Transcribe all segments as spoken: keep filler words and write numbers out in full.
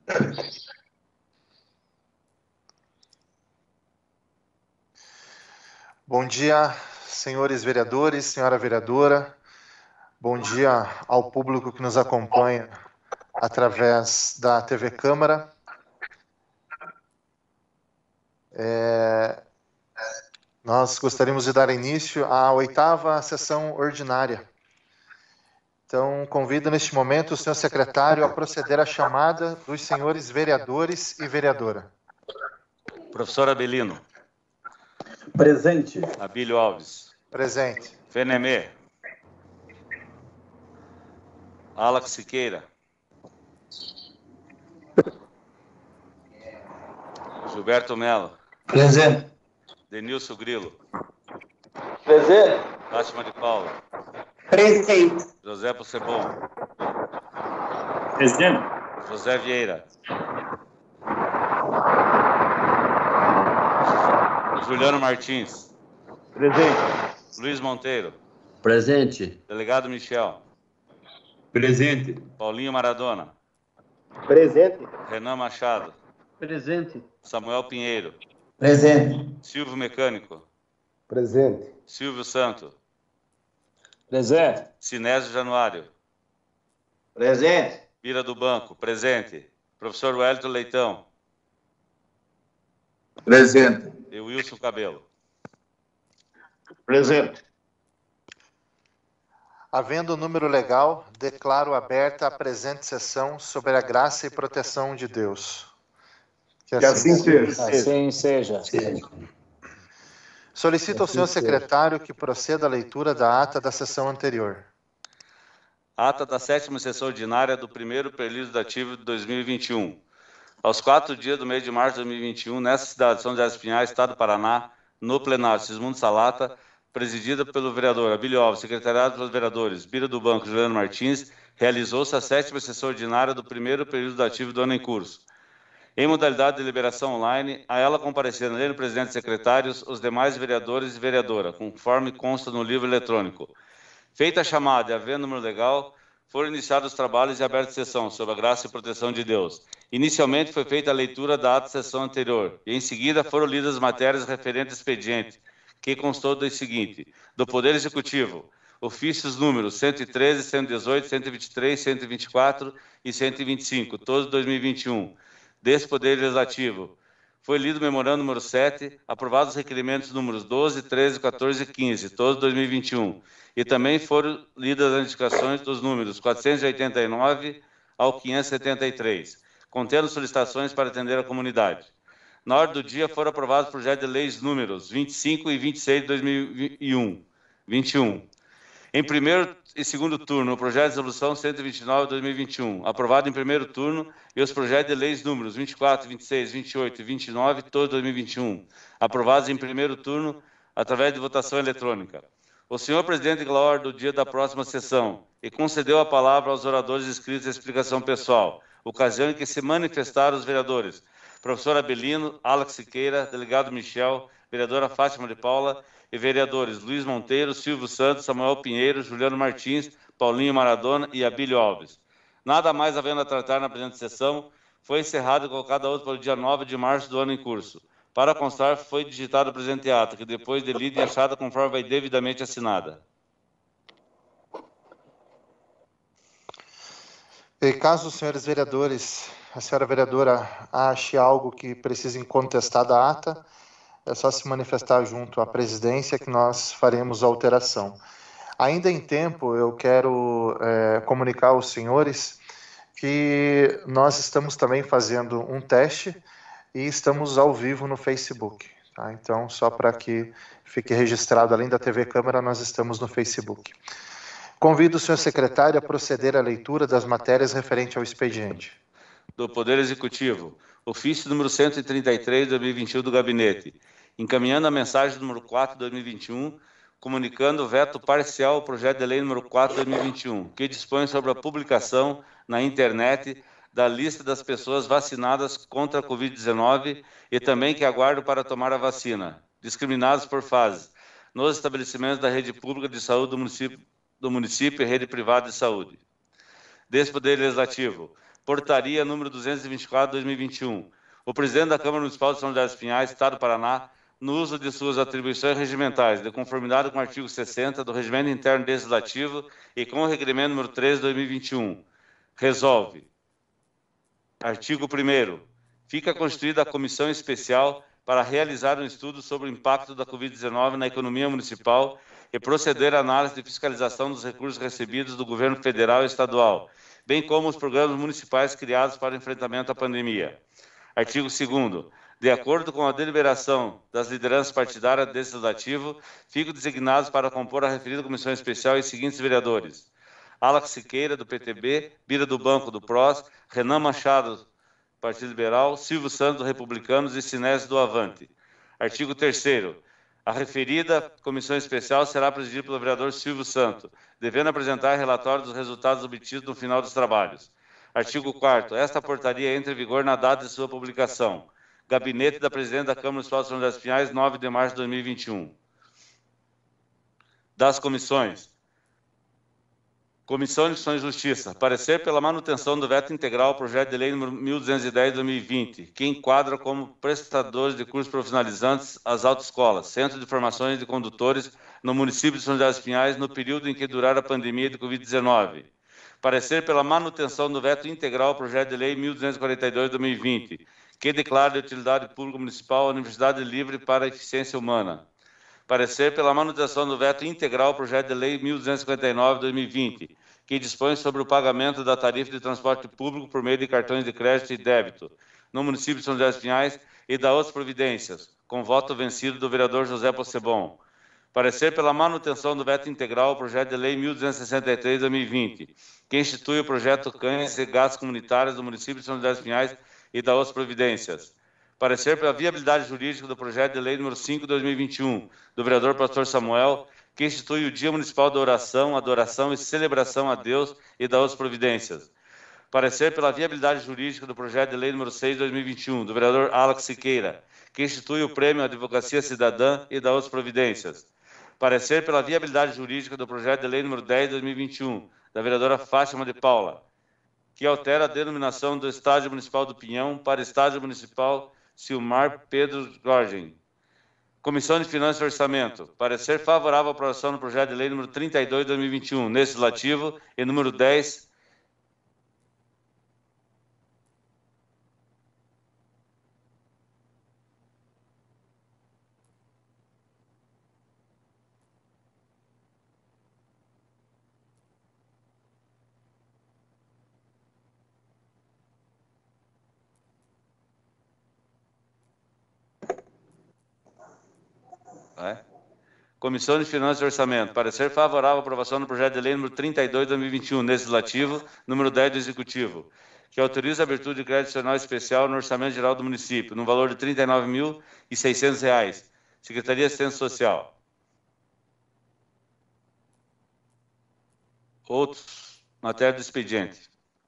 Bom dia, senhores vereadores, senhora vereadora. Bom dia ao público que nos acompanha através da T V Câmara. É, nós gostaríamos de dar início à oitava sessão ordinária. Então, convido neste momento o senhor secretário a proceder à chamada dos senhores vereadores e vereadora. Professor Abelino. Presente. Abílio Alves. Presente. Fenemê. Alex Siqueira. Gilberto Mello. Presente. Denilson Grilo. Presente. Fátima de Paula. Presente. José Possebon. Presente. José Vieira. Juliano Martins. Presente. Luiz Monteiro. Presente. Delegado Michel. Presente. Paulinho Maradona. Presente. Renan Machado. Presente. Samuel Pinheiro. Presente. Silvio Mecânico. Presente. Silvio Santo. Presente. Sinésio Januário. Presente. Bira do Banco. Presente. Professor Wellington Leitão. Presente. E Wilson Cabelo. Presente. Havendo o número legal, declaro aberta a presente sessão sobre a graça e proteção de Deus. Que assim seja. Assim seja. Solicito ao senhor secretário que proceda à leitura da ata da sessão anterior. Ata da sétima sessão ordinária do primeiro período legislativo de dois mil e vinte e um. Aos quatro dias do mês de março de dois mil e vinte e um, nessa cidade de São José dos Pinhais, Estado do Paraná, no plenário Sismundo Salata, presidida pelo vereador Abílio Alves, secretariado pelos vereadores Bira do Banco e Juliano Martins, realizou-se a sétima sessão ordinária do primeiro período legislativo do ano em curso. Em modalidade de deliberação online, a ela compareceram, além do presidente e secretários, os demais vereadores e vereadora, conforme consta no livro eletrônico. Feita a chamada e havendo número legal, foram iniciados os trabalhos e aberta sessão sobre a graça e proteção de Deus. Inicialmente foi feita a leitura da ata da sessão anterior e em seguida foram lidas as matérias referentes ao expediente, que constou do seguinte: do Poder Executivo, ofícios números cento e treze, cento e dezoito, cento e vinte e três, cento e vinte e quatro e cento e vinte e cinco, todos de dois mil e vinte e um. Desse Poder Legislativo, foi lido o memorando número sete, aprovados os requerimentos números doze, treze, quatorze e quinze, todos de dois mil e vinte e um. E também foram lidas as indicações dos números quatrocentos e oitenta e nove ao quinhentos e setenta e três, contendo solicitações para atender a comunidade. Na ordem do dia foram aprovados projetos de leis números vinte e cinco e vinte e seis de dois mil e vinte e um. Em primeiro e segundo turno, o projeto de resolução cento e vinte e nove de dois mil e vinte e um, aprovado em primeiro turno, e os projetos de leis números vinte e quatro, vinte e seis, vinte e oito e vinte e nove, todos de dois mil e vinte e um, aprovados em primeiro turno através de votação eletrônica. O senhor presidente declarou a ordem do dia da próxima sessão e concedeu a palavra aos oradores inscritos à explicação pessoal, ocasião em que se manifestaram os vereadores professor Abelino, Alex Siqueira, delegado Michel, vereadora Fátima de Paula e vereadores Luiz Monteiro, Silvio Santos, Samuel Pinheiro, Juliano Martins, Paulinho Maradona e Abílio Alves. Nada mais havendo a tratar na presente sessão, foi encerrado e colocado a outra para o dia nove de março do ano em curso. Para constar, foi digitado o presente ato, que depois de lida e achada conforme vai devidamente assinada. E caso os senhores vereadores, a senhora vereadora ache algo que precise contestar da ata, é só se manifestar junto à presidência que nós faremos a alteração. Ainda em tempo, eu quero é, comunicar aos senhores que nós estamos também fazendo um teste e estamos ao vivo no Facebook. Tá? Então, só para que fique registrado, além da T V Câmara, nós estamos no Facebook. Convido o senhor secretário a proceder à leitura das matérias referentes ao expediente. Do Poder Executivo, ofício número cento e trinta e três de dois mil e vinte e um do Gabinete, encaminhando a mensagem número quatro de dois mil e vinte e um, comunicando o veto parcial ao projeto de lei número quatro de dois mil e vinte e um, que dispõe sobre a publicação na internet da lista das pessoas vacinadas contra a covid dezenove e também que aguardam para tomar a vacina, discriminados por fases, nos estabelecimentos da rede pública de saúde do município, do município e rede privada de saúde. Desse Poder Legislativo, portaria número duzentos e vinte e quatro, dois mil e vinte e um. O presidente da Câmara Municipal de São José dos Pinhais, Estado do Paraná, no uso de suas atribuições regimentais, de conformidade com o artigo sessenta do Regimento Interno Legislativo e com o requerimento número treze, dois mil e vinte e um, resolve. Artigo primeiro. Fica constituída a comissão especial para realizar um estudo sobre o impacto da covid dezenove na economia municipal e proceder à análise de fiscalização dos recursos recebidos do governo federal e estadual, bem como os programas municipais criados para o enfrentamento à pandemia. Artigo segundo. De acordo com a deliberação das lideranças partidárias desse legislativo, ficam designados para compor a referida comissão especial os seguintes vereadores: Alex Siqueira, do P T B, Bira do Banco, do P R O S, Renan Machado, Partido Liberal, Silvio Santos, do Republicanos e Sinésio, do Avante. Artigo terceiro. A referida comissão especial será presidida pelo vereador Silvio Santos, devendo apresentar relatório dos resultados obtidos no final dos trabalhos. Artigo quarto. Esta portaria entra em vigor na data de sua publicação. Gabinete da Presidente da Câmara Municipal de São José dos Pinhais, nove de março de dois mil e vinte e um. Das comissões. Comissão de Constituição e Justiça. Parecer pela manutenção do veto integral ao projeto de lei número mil duzentos e dez de dois mil e vinte, que enquadra como prestadores de cursos profissionalizantes as autoescolas, centros de formações de condutores no município de São José dos Pinhais no período em que durar a pandemia de covid dezenove. Parecer pela manutenção do veto integral ao projeto de lei mil duzentos e quarenta e dois de dois mil e vinte, que declara de utilidade pública municipal a Universidade Livre para a Eficiência Humana. Parecer pela manutenção do veto integral ao projeto de lei mil duzentos e cinquenta e nove de dois mil e vinte, que dispõe sobre o pagamento da tarifa de transporte público por meio de cartões de crédito e débito no município de São José dos Pinhais e da outras providências, com voto vencido do vereador José Possebon. Parecer pela manutenção do veto integral ao projeto de lei mil duzentos e sessenta e três de dois mil e vinte, que institui o projeto Cães e Gatos Comunitários do município de São José dos Pinhais e da outras providências. Parecer pela viabilidade jurídica do projeto de lei número cinco de dois mil e vinte e um, do vereador Pastor Samuel, que institui o Dia Municipal da Oração, Adoração e Celebração a Deus e da outras providências. Parecer pela viabilidade jurídica do projeto de lei número seis de dois mil e vinte e um, do vereador Alex Siqueira, que institui o Prêmio Advocacia Cidadã e da outras providências. Parecer pela viabilidade jurídica do projeto de lei número dez de dois mil e vinte e um, da vereadora Fátima de Paula, que altera a denominação do Estádio Municipal do Pinhão para Estádio Municipal Silmar Pedro Jorgen. Comissão de Finanças e Orçamento. Parecer favorável à aprovação do projeto de lei número trinta e dois de dois mil e vinte e um, legislativo, e número dez. É. Comissão de Finanças e Orçamento. Parecer favorável à aprovação do projeto de lei número trinta e dois de dois mil e vinte e um, legislativo, número dez do Executivo, que autoriza a abertura de crédito adicional especial no Orçamento Geral do município, no valor de trinta e nove mil e seiscentos reais. Secretaria de Assistência Social. Outros. Matéria do expediente.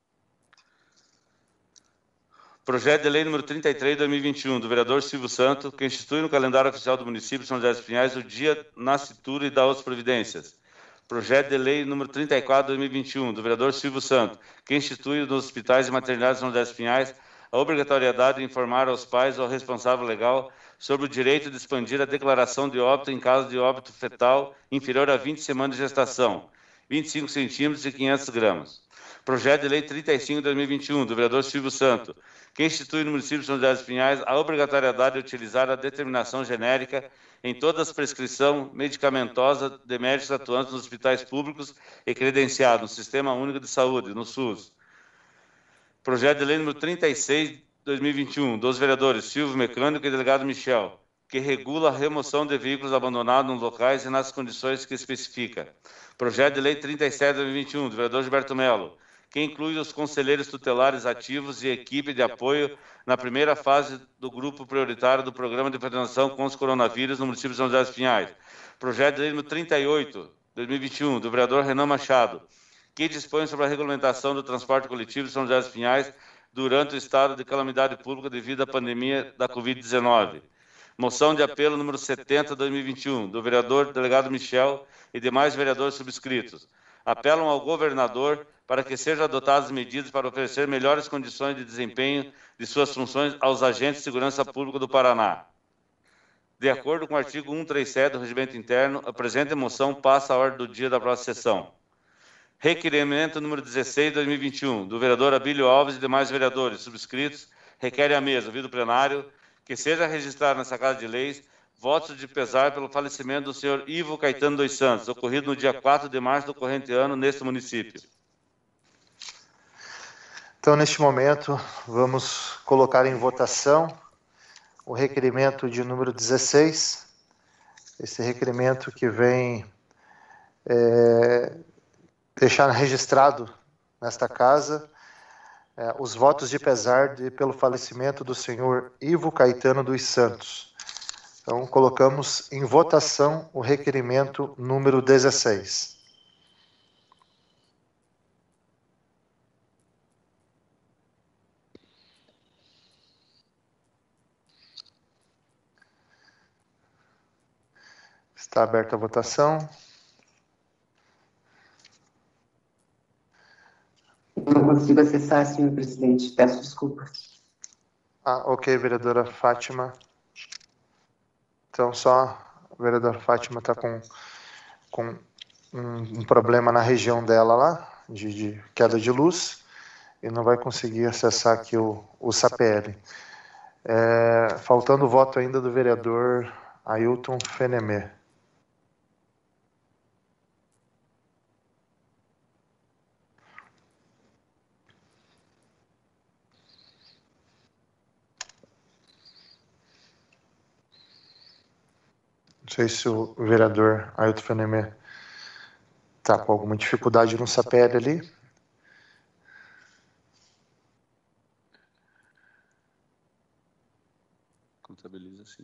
Projeto de lei número trinta e três de dois mil e vinte e um, do vereador Silvio Santos, que institui no calendário oficial do município de São José dos Pinhais o dia nascitura e da outras providências. Projeto de lei número trinta e quatro de dois mil e vinte e um, do vereador Silvio Santos, que institui nos hospitais e maternidades de São José dos Pinhais a obrigatoriedade de informar aos pais ou ao responsável legal sobre o direito de expandir a declaração de óbito em caso de óbito fetal inferior a vinte semanas de gestação, vinte e cinco centímetros e quinhentos gramas. Projeto de lei trinta e cinco de dois mil e vinte e um, do vereador Silvio Santos, que institui no município de São José dos Pinhais a obrigatoriedade de utilizar a determinação genérica em todas as prescrições medicamentosas de médicos atuantes nos hospitais públicos e credenciados no Sistema Único de Saúde, no SUS. Projeto de lei número trinta e seis de dois mil e vinte e um, dos vereadores Silvio Mecânico e delegado Michel, que regula a remoção de veículos abandonados nos locais e nas condições que especifica. Projeto de lei trinta e sete de dois mil e vinte e um, do vereador Gilberto Melo, que inclui os conselheiros tutelares ativos e equipe de apoio na primeira fase do grupo prioritário do Programa de Prevenção contra os Coronavírus no município de São José dos Pinhais. Projeto de lei número trinta e oito de dois mil e vinte e um, do vereador Renan Machado, que dispõe sobre a regulamentação do transporte coletivo de São José dos Pinhais durante o estado de calamidade pública devido à pandemia da covid dezenove. Moção de apelo número setenta de dois mil e vinte e um, do vereador delegado Michel e demais vereadores subscritos, apelam ao governador para que sejam adotadas medidas para oferecer melhores condições de desempenho de suas funções aos agentes de segurança pública do Paraná. De acordo com o artigo cento e trinta e sete do Regimento Interno, a presente moção passa à ordem do dia da próxima sessão. Requerimento número dezesseis de dois mil e vinte e um, do vereador Abílio Alves e demais vereadores subscritos, requer à mesa, ouvido o plenário, que seja registrado nessa Casa de Leis votos de pesar pelo falecimento do senhor Ivo Caetano dos Santos, ocorrido no dia quatro de março do corrente ano neste município. Então, neste momento, vamos colocar em votação o requerimento de número dezesseis, esse requerimento que vem é, deixar registrado nesta casa é, os votos de pesar de, pelo falecimento do senhor Ivo Caetano dos Santos. Então, colocamos em votação o requerimento número dezesseis. Está aberta a votação. Não consigo acessar, senhor presidente. Peço desculpas. Ah, ok, vereadora Fátima. Então, só a vereadora Fátima está com, com um, um problema na região dela lá, de, de queda de luz, e não vai conseguir acessar aqui o, o S A P L. É, faltando o voto ainda do vereador Ailton Fenemé. Não sei se o vereador Ailton Fenemé está com alguma dificuldade no S A P L ali. Contabiliza sim.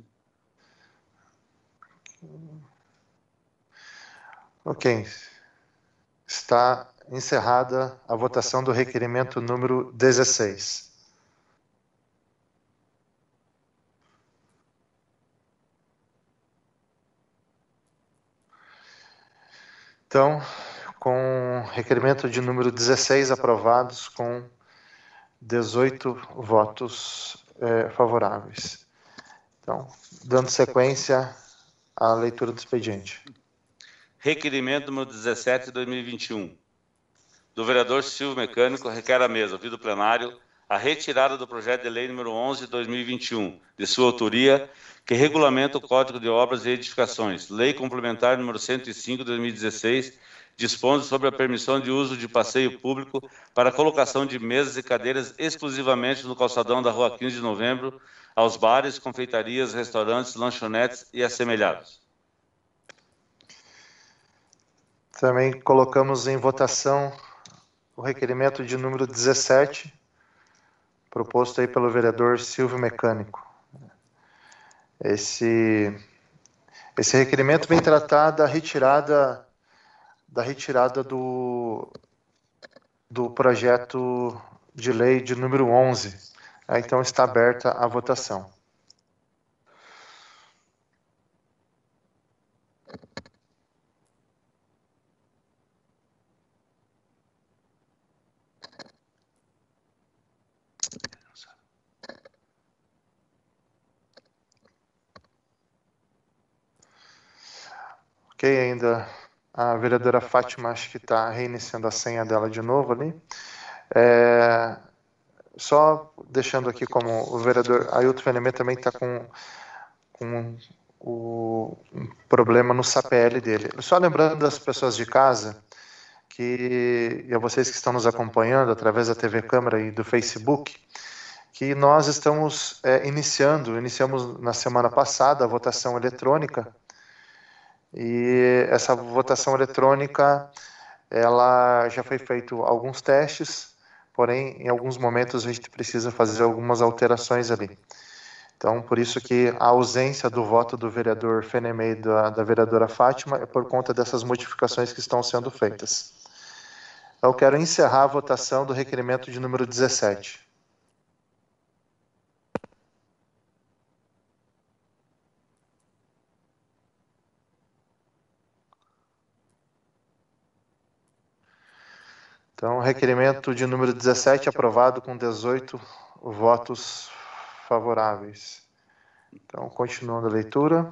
Ok. Está encerrada a votação do requerimento número dezesseis. Então, com requerimento de número dezesseis aprovados, com dezoito votos é, favoráveis. Então, dando sequência à leitura do expediente. Requerimento número dezessete de dois mil e vinte e um, do vereador Silvio Mecânico, requer à mesa, ouvido o plenário, a retirada do projeto de lei número onze de dois mil e vinte e um, de sua autoria, que regulamenta o Código de Obras e Edificações, Lei Complementar número cento e cinco de dois mil e dezesseis, dispondo sobre a permissão de uso de passeio público para a colocação de mesas e cadeiras exclusivamente no calçadão da Rua quinze de novembro, aos bares, confeitarias, restaurantes, lanchonetes e assemelhados. Também colocamos em votação o requerimento de número dezessete, proposto aí pelo vereador Silvio Mecânico. Esse, esse requerimento vem tratar da retirada, da retirada do, do projeto de lei de número onze. Então está aberta a votação. Ok, ainda a vereadora Fátima acho que está reiniciando a senha dela de novo ali. É, só deixando aqui como o vereador Ailton Fenemé também está com, com o, um problema no S A P L dele. Só lembrando das pessoas de casa que, e a vocês que estão nos acompanhando através da T V Câmara e do Facebook, que nós estamos é, iniciando, iniciamos na semana passada a votação eletrônica. E essa votação eletrônica, ela já foi feito alguns testes, porém, em alguns momentos a gente precisa fazer algumas alterações ali. Então, por isso que a ausência do voto do vereador Fenemé e da, da vereadora Fátima é por conta dessas modificações que estão sendo feitas. Eu quero encerrar a votação do requerimento de número dezessete. Então, requerimento de número dezessete aprovado com dezoito votos favoráveis. Então, continuando a leitura.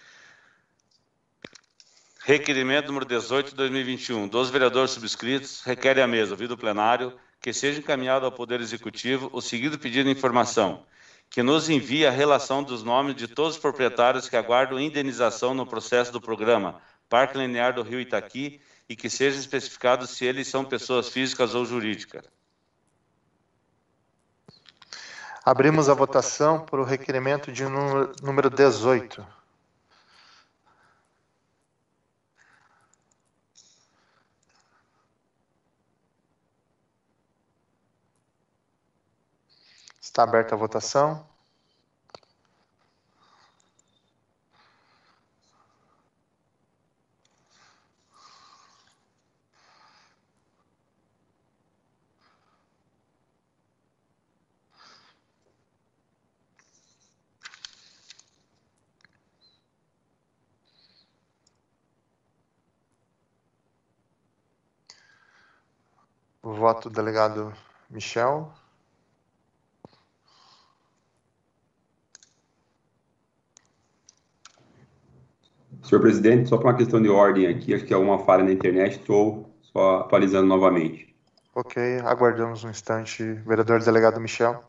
Requerimento número dezoito de dois mil e vinte e um, dos vereadores subscritos, requer a mesa, ouvido o plenário, que seja encaminhado ao Poder Executivo o seguinte pedido de informação, que nos envie a relação dos nomes de todos os proprietários que aguardam indenização no processo do programa Parque Linear do Rio Itaqui e que seja especificado se eles são pessoas físicas ou jurídicas. Abrimos a votação por o requerimento de número, número dezoito. Está aberta a votação. O voto do delegado Michel. Senhor presidente, só para uma questão de ordem aqui, acho que é alguma falha na internet, estou só atualizando novamente. Ok, aguardamos um instante, vereador delegado Michel.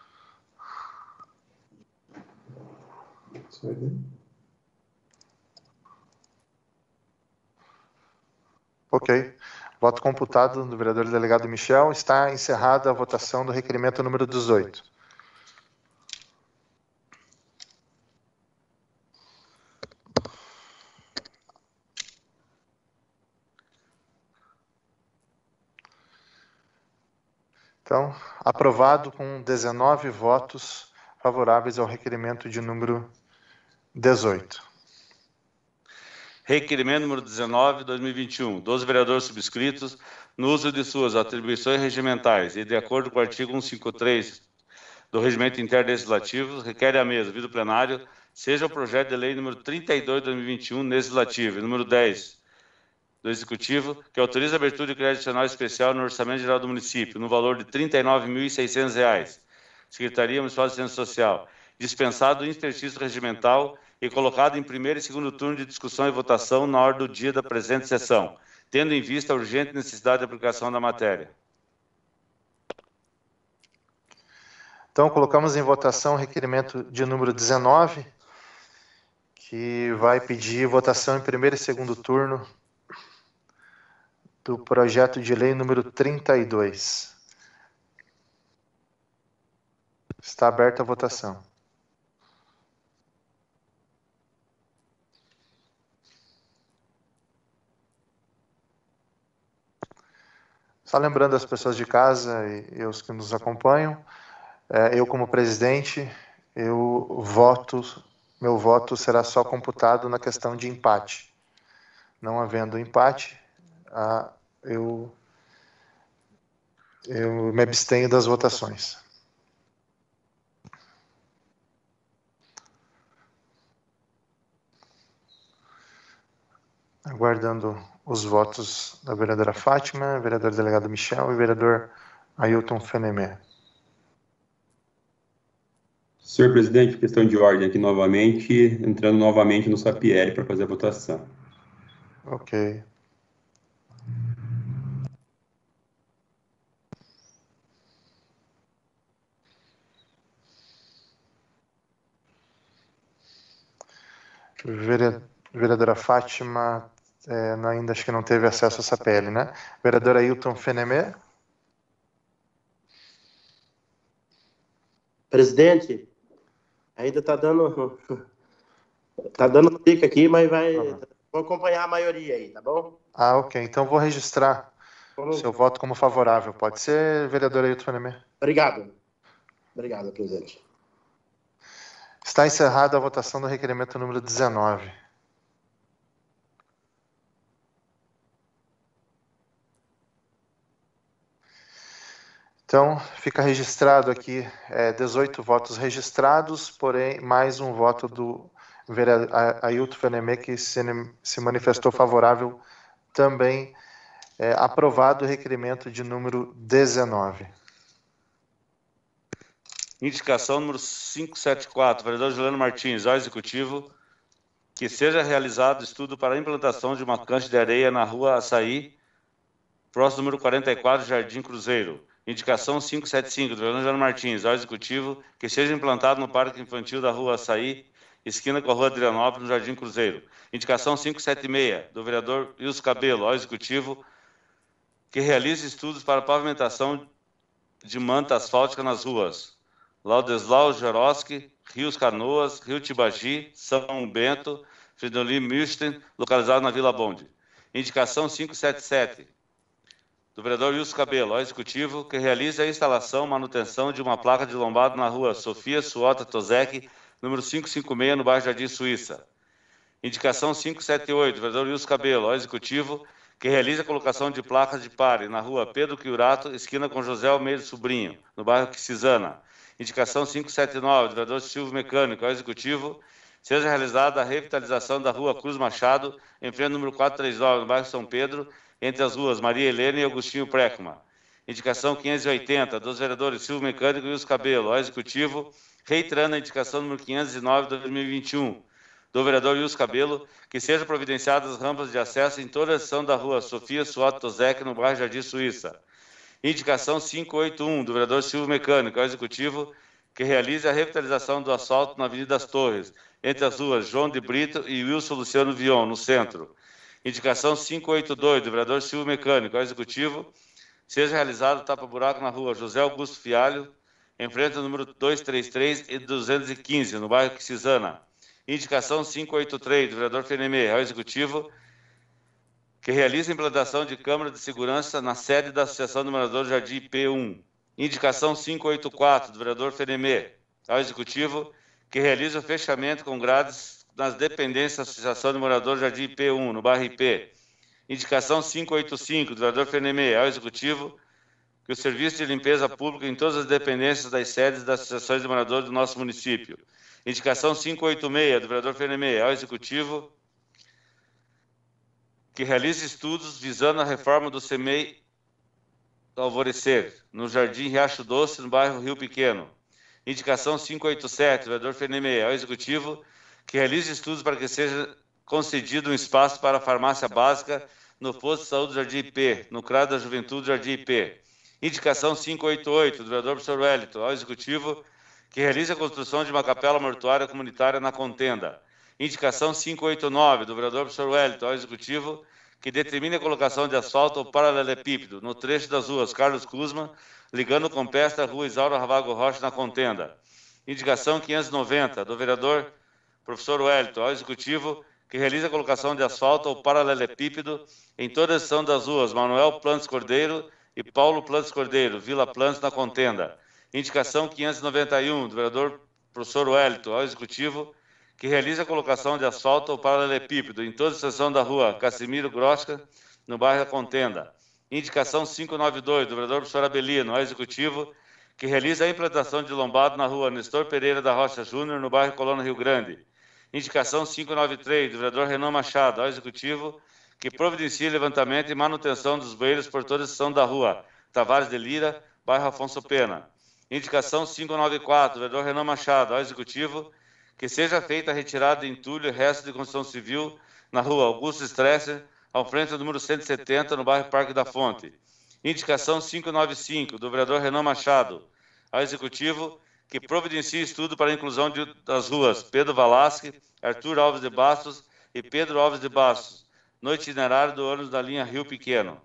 Ok, voto computado do vereador delegado Michel. Está encerrada a votação do requerimento número dezoito. Então, aprovado com dezenove votos favoráveis ao requerimento de número dezoito. Requerimento número dezenove de dois mil e vinte e um, dos vereadores subscritos, no uso de suas atribuições regimentais e de acordo com o artigo cento e cinquenta e três do Regimento Interno Legislativo, requer a mesa, ouvido plenário, seja o projeto de lei número trinta e dois de dois mil e vinte e um, legislativo, e número dez do Executivo, que autoriza a abertura de crédito adicional especial no Orçamento Geral do Município, no valor de trinta e nove mil e seiscentos reais. Secretaria Municipal de Assistência Social, dispensado o interstício regimental e colocado em primeiro e segundo turno de discussão e votação na hora do dia da presente sessão, tendo em vista a urgente necessidade de aplicação da matéria. Então, colocamos em votação o requerimento de número dezenove, que vai pedir votação em primeiro e segundo turno do projeto de lei número trinta e dois. Está aberta a votação. Só lembrando as pessoas de casa e, e os que nos acompanham, é, eu como presidente, eu voto, meu voto será só computado na questão de empate. Não havendo empate, a, eu, eu me abstenho das votações. Aguardando os votos da vereadora Fátima, vereador delegado Michel e vereador Ailton Fenemé. Senhor presidente, questão de ordem aqui novamente, entrando novamente no Sapieri para fazer a votação. Ok. Vereadora Fátima, é, ainda acho que não teve acesso a essa P L, né? Vereador Ailton Fenemé. Presidente, ainda está dando tá dando pica aqui, mas vai uhum. Vou acompanhar a maioria aí, tá bom? Ah, ok. Então vou registrar o seu voto como favorável. Pode ser, vereador Ailton Fenemé? Obrigado. Obrigado, presidente. Está encerrada a votação do requerimento número dezenove. Então, fica registrado aqui é, dezoito votos registrados, porém, mais um voto do vereador Ailton Fenemé, que se, se manifestou favorável também É, aprovado o requerimento de número dezenove. Indicação número quinhentos e setenta e quatro, vereador Juliano Martins, ao Executivo, que seja realizado estudo para a implantação de uma cancha de areia na rua Açaí, próximo número quarenta e quatro, Jardim Cruzeiro. Indicação quinhentos e setenta e cinco, do vereador Juliano Martins, ao Executivo, que seja implantado no Parque Infantil da rua Açaí, esquina com a rua Adrianópolis, no Jardim Cruzeiro. Indicação quinhentos e setenta e seis, do vereador Wilson Cabelo, ao Executivo, que realize estudos para pavimentação de manta asfáltica nas ruas Laudeslau Jeroski, Rios Canoas, Rio Tibagi, São Bento, Fridolin Milstein, localizado na Vila Bonde. Indicação quinhentos e setenta e sete, do vereador Wilson Cabelo, ao Executivo, que realize a instalação e manutenção de uma placa de lombado na rua Sofia Suota Tozek, número quinhentos e cinquenta e seis, no bairro Jardim Suíça. Indicação quinhentos e setenta e oito, do vereador Wilson Cabelo, ao Executivo, que realize a colocação de placas de pare na rua Pedro Chiurato, esquina com José Almeida Sobrinho, no bairro Quixizana. Indicação quinhentos e setenta e nove, do vereador Silvio Mecânico, ao Executivo, seja realizada a revitalização da rua Cruz Machado, em frente ao número quatrocentos e trinta e nove, no bairro São Pedro, entre as ruas Maria Helena e Agostinho Precma. Indicação quinhentos e oitenta, dos vereadores Silvio Mecânico e Wilson Cabelo, ao Executivo, reiterando a indicação número quinhentos e nove de dois mil e vinte e um, do vereador Wilson Cabelo, que sejam providenciadas rampas de acesso em toda a seção da rua Sofia Suota Tozek, no bairro Jardim Suíça. Indicação quinhentos e oitenta e um, do vereador Silvio Mecânico, ao Executivo, que realize a revitalização do asfalto na Avenida das Torres, entre as ruas João de Brito e Wilson Luciano Vion, no centro. Indicação quinhentos e oitenta e dois, do vereador Silvio Mecânico, ao Executivo, seja realizado tapa-buraco na rua José Augusto Fialho, em frente ao número duzentos e trinta e três e duzentos e quinze, no bairro Quixizana. Indicação quinhentos e oitenta e três, do vereador Fenemê, ao Executivo, que realize a implantação de câmara de segurança na sede da Associação de Moradores do Jardim P um. Indicação quinhentos e oitenta e quatro, do vereador Fenemê, ao Executivo, que realize o fechamento com grades nas dependências da Associação de Moradores do Jardim P um, no bairro I P. Indicação quinhentos e oitenta e cinco, do vereador Fenemê, ao Executivo, que o serviço de limpeza pública em todas as dependências das sedes das associações de moradores do nosso município. Indicação quinhentos e oitenta e seis, do vereador Fenemê, ao Executivo, que realize estudos visando a reforma do CEMEI Alvorecer, no Jardim Riacho Doce, no bairro Rio Pequeno. Indicação quinhentos e oitenta e sete, do vereador Fenemê, ao Executivo, que realize estudos para que seja concedido um espaço para a farmácia básica no posto de saúde do Jardim I P, no C R A D da Juventude do Jardim I P. Indicação quinhentos e oitenta e oito, do vereador professor Wellington, ao Executivo, que realize a construção de uma capela mortuária comunitária na Contenda. Indicação quinhentos e oitenta e nove, do vereador professor Wellington, ao Executivo, que determine a colocação de asfalto ou paralelepípedo no trecho das ruas Carlos Kuzma, ligando com Pestra a rua Isaura Ravago Rocha, na Contenda. Indicação quinhentos e noventa, do vereador professor Wellington, ao Executivo, que realize a colocação de asfalto ou paralelepípedo em toda a seção das ruas Manuel Plantes Cordeiro e Paulo Plantes Cordeiro, Vila Plantes, na Contenda. Indicação quinhentos e noventa e um, do vereador professor Wellington, ao Executivo, que realize a colocação de asfalto ou paralelepípedo em toda a seção da rua Casimiro Grosca, no bairro da Contenda. Indicação quinhentos e noventa e dois, do vereador professor Abelino, ao Executivo, que realize a implantação de lombado na rua Nestor Pereira da Rocha Júnior, no bairro Colônia Rio Grande. Indicação quinhentos e noventa e três, do vereador Renan Machado, ao Executivo, que providencie levantamento e manutenção dos bueiros por toda a seção da rua Tavares de Lira, bairro Afonso Pena. Indicação quinhentos e noventa e quatro, do vereador Renan Machado, ao Executivo, que seja feita a retirada de entulho e resto de construção civil na rua Augusto Stresser, ao frente do número cento e setenta, no bairro Parque da Fonte. Indicação quinhentos e noventa e cinco, do vereador Renan Machado, ao Executivo, que providencie estudo para a inclusão de, das ruas Pedro Valasque, Arthur Alves de Bastos e Pedro Alves de Bastos, no itinerário do ônibus da linha Rio Pequeno.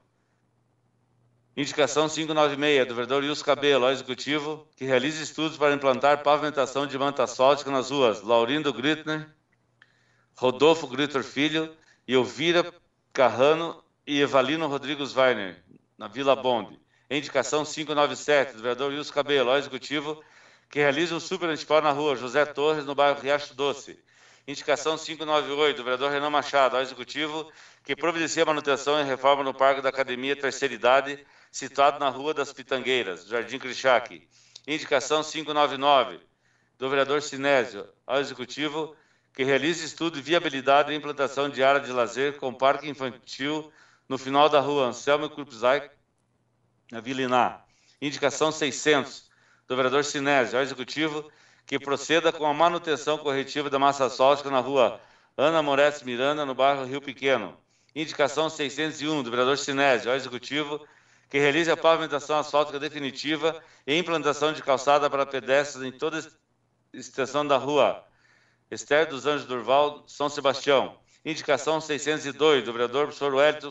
Indicação quinhentos e noventa e seis, do vereador Wilson Cabelo, ao Executivo, que realize estudos para implantar pavimentação de manta asfáltica nas ruas Laurindo Grittner, Rodolfo Gritter Filho, Elvira Carrano e Evalino Rodrigues Weiner, na Vila Bonde. Indicação quinhentos e noventa e sete, do vereador Wilson Cabelo, ao Executivo, que realize um super antipó na rua José Torres, no bairro Riacho Doce. Indicação quinhentos e noventa e oito, do vereador Renan Machado, ao Executivo, que providencia a manutenção e reforma no Parque da Academia Terceira Idade, situado na Rua das Pitangueiras, Jardim Crixac. Indicação quinhentos e noventa e nove, do vereador Sinésio, ao Executivo, que realize estudo de viabilidade e implantação de área de lazer com parque infantil no final da rua Anselmo Krupzai, na Vila Iná. Indicação seiscentos, do vereador Sinésio, ao Executivo, que proceda com a manutenção corretiva da massa asfáltica na rua Ana Moretti Miranda, no bairro Rio Pequeno. Indicação seiscentos e um, do vereador Sinésio, ao Executivo, que realize a pavimentação asfáltica definitiva e implantação de calçada para pedestres em toda a extensão da rua Esther dos Anjos Durval, São Sebastião. Indicação seiscentos e dois, do vereador professor Wellington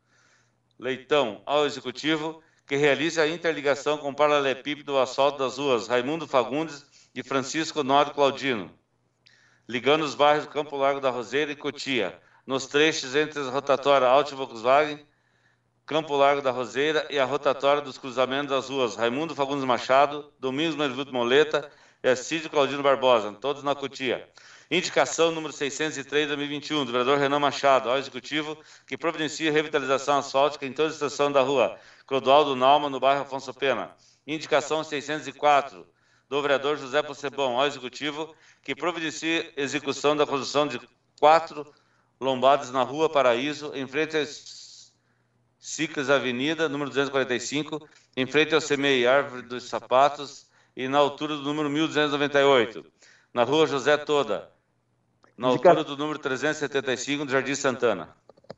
Leitão, ao Executivo, que realize a interligação com o paralelepípedo do asfalto das ruas Raimundo Fagundes e Francisco Honório Claudino, ligando os bairros Campo Largo da Roseira e Cotia, nos trechos entre a rotatória Alto Volkswagen, Campo Largo da Roseira e a rotatória dos cruzamentos das ruas Raimundo Fagundes Machado, Domingos Mervuto Moleta e Assídio Claudino Barbosa, todos na Cotia. Indicação número seiscentos e três de dois mil e vinte e um, do vereador Renan Machado, ao Executivo, que providencia revitalização asfáltica em toda a extensão da rua Clodoaldo Nauma, no bairro Afonso Pena. Indicação seiscentos e quatro, do vereador José Possebon, ao Executivo, que providencia execução da construção de quatro lombadas na rua Paraíso, em frente às Ciclas Avenida, número duzentos e quarenta e cinco, em frente ao C M E I Árvore dos Sapatos e na altura do número mil duzentos e noventa e oito, na rua José Toda, na Indica... altura do número trezentos e setenta e cinco, do Jardim Santana.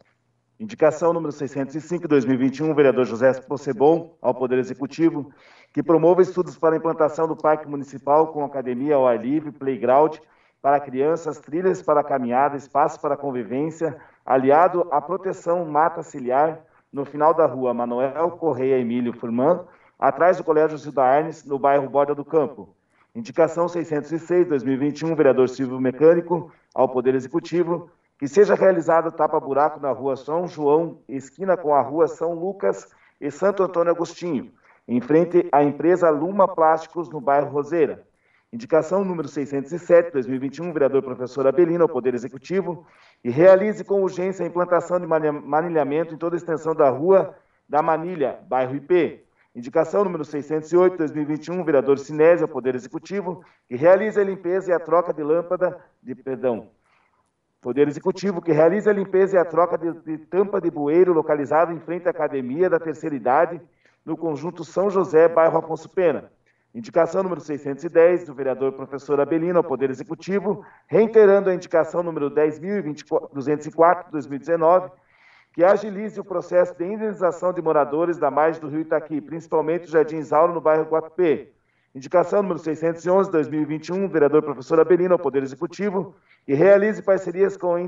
Indicação número seiscentos e cinco, dois mil e vinte e um, vereador José Possebon, ao Poder Executivo, que promova estudos para a implantação do Parque Municipal com academia ao ar livre, playground para crianças, trilhas para caminhada, espaço para convivência, aliado à proteção mata ciliar, no final da rua Manuel Correia Emílio Furman, atrás do Colégio Gilda Arnes, no bairro Borda do Campo. Indicação seiscentos e seis, dois mil e vinte e um, vereador Silvio Mecânico, ao Poder Executivo, que seja realizado tapa-buraco na rua São João, esquina com a rua São Lucas e Santo Antônio Agostinho, em frente à empresa Luma Plásticos, no bairro Roseira. Indicação número seiscentos e sete, dois mil e vinte e um, vereador professor Abelino, ao Poder Executivo, e realize com urgência a implantação de manilhamento em toda a extensão da rua da Manilha, bairro I P. Indicação número seiscentos e oito, dois mil e vinte e um, vereador Sinésio, ao Poder Executivo, que realize a limpeza e a troca de lâmpada, de, perdão, Poder Executivo, que realize a limpeza e a troca de, de tampa de bueiro localizado em frente à Academia da Terceira Idade, no conjunto São José, bairro Afonso Pena. Indicação número seiscentos e dez, do vereador professor Abelino, ao Poder Executivo, reiterando a indicação número dez mil duzentos e quatro, dois mil e dezenove, que agilize o processo de indenização de moradores da margem do rio Itaqui, principalmente o Jardim Isauro, no bairro Guatupê. Indicação número seiscentos e onze, dois mil e vinte e um, vereador professor Abelino, ao Poder Executivo, que realize parcerias com a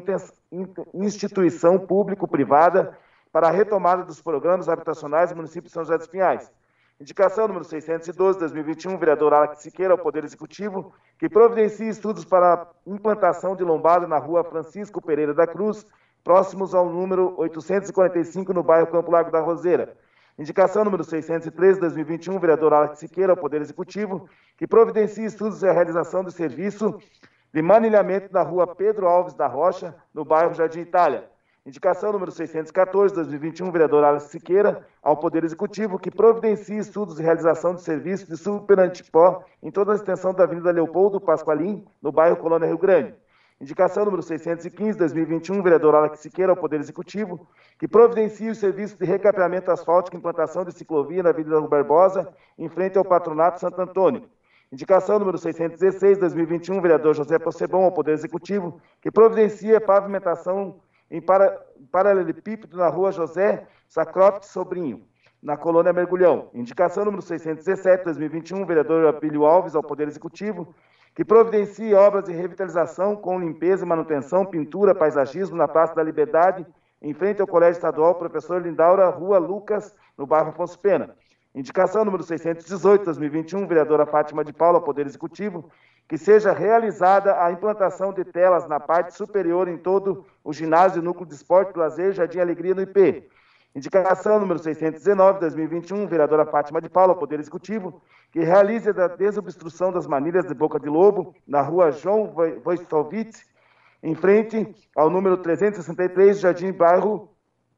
instituição público-privada para a retomada dos programas habitacionais do município de São José dos Pinhais. Indicação número seiscentos e doze, dois mil e vinte e um, vereador Alex Siqueira, ao Poder Executivo, que providencie estudos para a implantação de lombada na rua Francisco Pereira da Cruz, próximos ao número oitocentos e quarenta e cinco, no bairro Campo Largo da Roseira. Indicação número seiscentos e treze, dois mil e vinte e um, vereador Alex Siqueira, ao Poder Executivo, que providencie estudos e a realização do serviço de manilhamento na rua Pedro Alves da Rocha, no bairro Jardim Itália. Indicação número seiscentos e quatorze, dois mil e vinte e um, vereador Alex Siqueira, ao Poder Executivo, que providencie estudos e realização de serviço de superantipó em toda a extensão da Avenida Leopoldo Pasqualim, no bairro Colônia Rio Grande. Indicação número seiscentos e quinze, dois mil e vinte e um, vereador Alex Siqueira, ao Poder Executivo, que providencie o serviço de recapeamento asfáltico e implantação de ciclovia na Avenida Rua Barbosa, em frente ao Patronato Santo Antônio. Indicação número seiscentos e dezesseis, dois mil e vinte e um, vereador José Possebon, ao Poder Executivo, que providencie a pavimentação em para, paralelepípedo na rua José Sacrope Sobrinho, na colônia Mergulhão. Indicação número seiscentos e dezessete, dois mil e vinte e um, vereador Abílio Alves, ao Poder Executivo, que providencie obras de revitalização com limpeza e manutenção, pintura, paisagismo na Praça da Liberdade, em frente ao Colégio Estadual Professor Lindaura, Rua Lucas, no bairro Afonso Pena. Indicação número seiscentos e dezoito, dois mil e vinte e um, vereadora Fátima de Paula, ao Poder Executivo, que seja realizada a implantação de telas na parte superior em todo o ginásio, núcleo de esporte, lazer, Jardim Alegria, no I P. Indicação número seiscentos e dezenove, dois mil e vinte e um, vereadora Fátima de Paula, ao Poder Executivo, que realize a desobstrução das manilhas de Boca de Lobo, na rua João Voistovitz, em frente ao número trezentos e sessenta e três, Jardim Bairro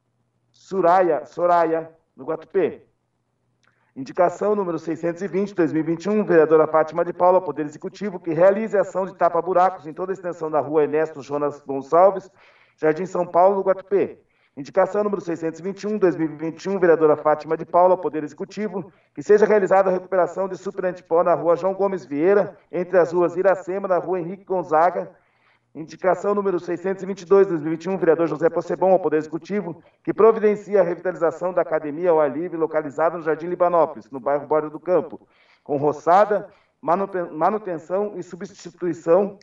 Soraya, Soraya, no Guatupê. Indicação número seiscentos e vinte, dois mil e vinte e um, vereadora Fátima de Paula, ao Poder Executivo, que realize a ação de tapa-buracos em toda a extensão da rua Ernesto Jonas Gonçalves, Jardim São Paulo, no Guatupê. Indicação número seiscentos e vinte e um, dois mil e vinte e um, vereadora Fátima de Paula, ao Poder Executivo, que seja realizada a recuperação de superantipó na rua João Gomes Vieira, entre as ruas Iracema, na rua Henrique Gonzaga. Indicação número seiscentos e vinte e dois, dois mil e vinte e um, vereador José Possebon, ao Poder Executivo, que providencia a revitalização da academia ao ar livre, localizada no Jardim Libanópolis, no bairro Borda do Campo, com roçada, manutenção e substituição,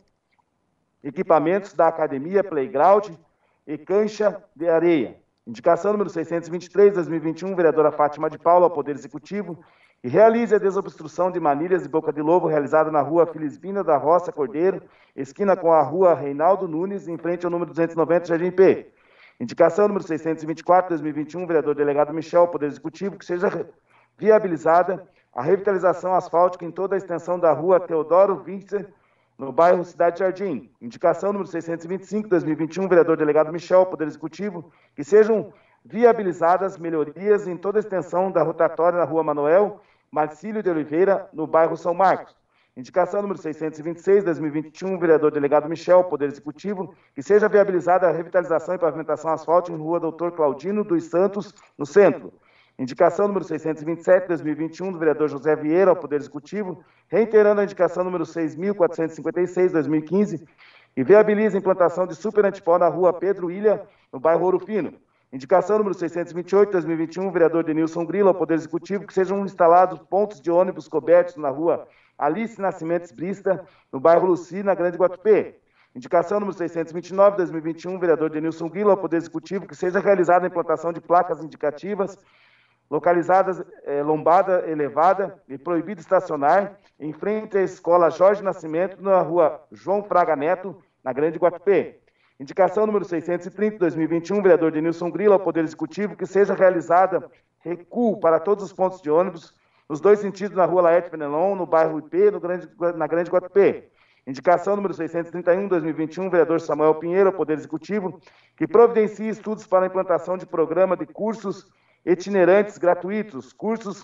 equipamentos da academia, playground e cancha de areia. Indicação número seiscentos e vinte e três, dois mil e vinte e um, vereadora Fátima de Paula, ao Poder Executivo, que realize a desobstrução de manilhas de Boca de Lobo, realizada na rua Felisbina da Roça Cordeiro, esquina com a rua Reinaldo Nunes, em frente ao número duzentos e noventa, Jardim P. Indicação número seiscentos e vinte e quatro, dois mil e vinte e um, vereador delegado Michel, ao Poder Executivo, que seja viabilizada a revitalização asfáltica em toda a extensão da rua Teodoro Vincer, no bairro Cidade Jardim. Indicação número seiscentos e vinte e cinco, dois mil e vinte e um, vereador delegado Michel, Poder Executivo, que sejam viabilizadas melhorias em toda a extensão da rotatória na rua Manuel Marcílio de Oliveira, no bairro São Marcos. Indicação número seiscentos e vinte e seis, dois mil e vinte e um, vereador delegado Michel, Poder Executivo, que seja viabilizada a revitalização e pavimentação asfáltica em rua Doutor Claudino dos Santos, no centro. Indicação número seiscentos e vinte e sete, dois mil e vinte e um, do vereador José Vieira, ao Poder Executivo, reiterando a indicação número seis mil quatrocentos e cinquenta e seis, dois mil e quinze, e viabiliza a implantação de superantipó na rua Pedro Ilha, no bairro Ouro Fino. Indicação número seiscentos e vinte e oito, dois mil e vinte e um, vereador Denilson Grilo, ao Poder Executivo, que sejam instalados pontos de ônibus cobertos na rua Alice Nascimentos Brista, no bairro Luci, na Grande Guatupê. Indicação número seiscentos e vinte e nove, dois mil e vinte e um, vereador Denilson Grilo, ao Poder Executivo, que seja realizada a implantação de placas indicativas localizadas, eh, lombada elevada e proibido estacionar, em frente à escola Jorge Nascimento, na rua João Fraga Neto, na Grande Guatupê. Indicação número seiscentos e trinta, dois mil e vinte e um, vereador Denilson Grilo, ao Poder Executivo, que seja realizada recuo para todos os pontos de ônibus, nos dois sentidos, na rua Laerte Fenelon, no bairro I P, no Grande, na Grande Guatupê. Indicação número seiscentos e trinta e um, dois mil e vinte e um, vereador Samuel Pinheiro, ao Poder Executivo, que providencie estudos para a implantação de programa de cursos itinerantes gratuitos, cursos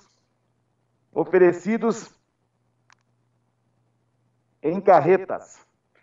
oferecidos em carretas,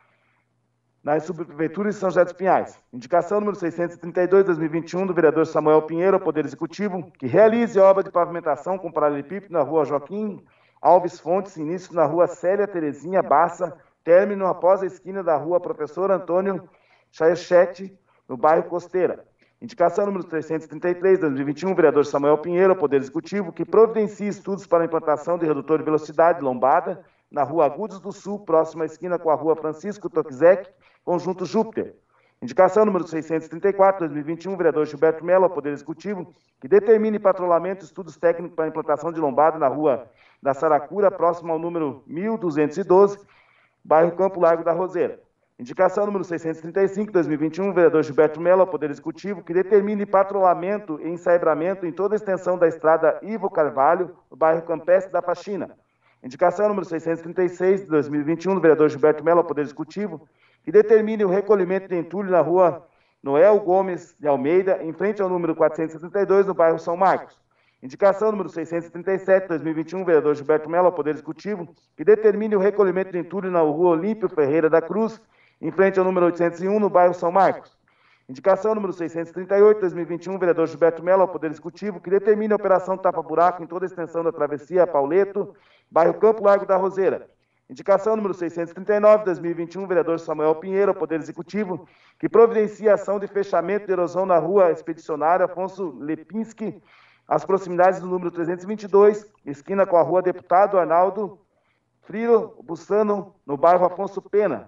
nas subprefeituras de São José dos Pinhais. Indicação número seiscentos e trinta e dois, dois mil e vinte e um, do vereador Samuel Pinheiro, ao Poder Executivo, que realize obra de pavimentação com paralelepípedo na rua Joaquim Alves Fontes, início na rua Célia Terezinha Bassa, término após a esquina da rua Professor Antônio Chayechete, no bairro Costeira. Indicação número trezentos e trinta e três, dois mil e vinte e um, vereador Samuel Pinheiro, ao Poder Executivo, que providencie estudos para a implantação de redutor de velocidade lombada na rua Agudos do Sul, próxima à esquina com a rua Francisco Toczek, conjunto Júpiter. Indicação número seiscentos e trinta e quatro, dois mil e vinte e um, vereador Gilberto Mello, ao Poder Executivo, que determine patrulhamento e estudos técnicos para a implantação de lombada na rua da Saracura, próximo ao número mil duzentos e doze, bairro Campo Largo da Roseira. Indicação número seiscentos e trinta e cinco, dois mil e vinte e um, vereador Gilberto Mello, ao Poder Executivo, que determine patrulhamento e ensaibramento em toda a extensão da estrada Ivo Carvalho, no bairro Campestre da Faxina. Indicação número seiscentos e trinta e seis, dois mil e vinte e um, do vereador Gilberto Mello, ao Poder Executivo, que determine o recolhimento de entulho na rua Noel Gomes de Almeida, em frente ao número quatrocentos e setenta e dois, no bairro São Marcos. Indicação número seiscentos e trinta e sete, dois mil e vinte e um, vereador Gilberto Mello, ao Poder Executivo, que determine o recolhimento de entulho na rua Olímpio Ferreira da Cruz, em frente ao número oitocentos e um, no bairro São Marcos. Indicação número seiscentos e trinta e oito, dois mil e vinte e um, vereador Gilberto Mello, ao Poder Executivo, que determine a operação tapa-buraco em toda a extensão da travessia Pauleto, bairro Campo Largo da Roseira. Indicação número seiscentos e trinta e nove, dois mil e vinte e um, vereador Samuel Pinheiro, ao Poder Executivo, que providencie a ação de fechamento de erosão na rua Expedicionária Afonso Lepinski, às proximidades do número trezentos e vinte e dois, esquina com a rua Deputado Arnaldo Friro Bussano, no bairro Afonso Pena.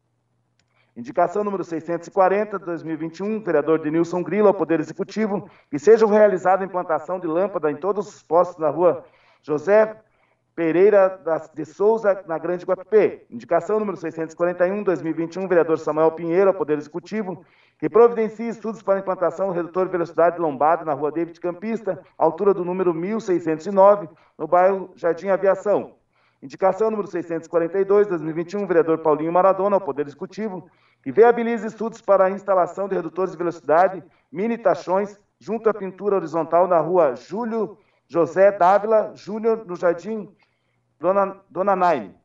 Indicação número seiscentos e quarenta, dois mil e vinte e um, vereador Denilson Grilo, ao Poder Executivo, que seja realizada a implantação de lâmpada em todos os postos na rua José Pereira de Souza, na Grande Guatupê. Indicação número seiscentos e quarenta e um, dois mil e vinte e um, vereador Samuel Pinheiro, ao Poder Executivo, que providencie estudos para a implantação do redutor de velocidade lombada na rua David Campista, altura do número mil seiscentos e nove, no bairro Jardim Aviação. Indicação número seiscentos e quarenta e dois, dois mil e vinte e um, vereador Paulinho Maradona, ao Poder Executivo, que viabilize estudos para a instalação de redutores de velocidade, mini tachões, junto à pintura horizontal na rua Júlio José Dávila Júnior, no Jardim Dona, Dona Naime.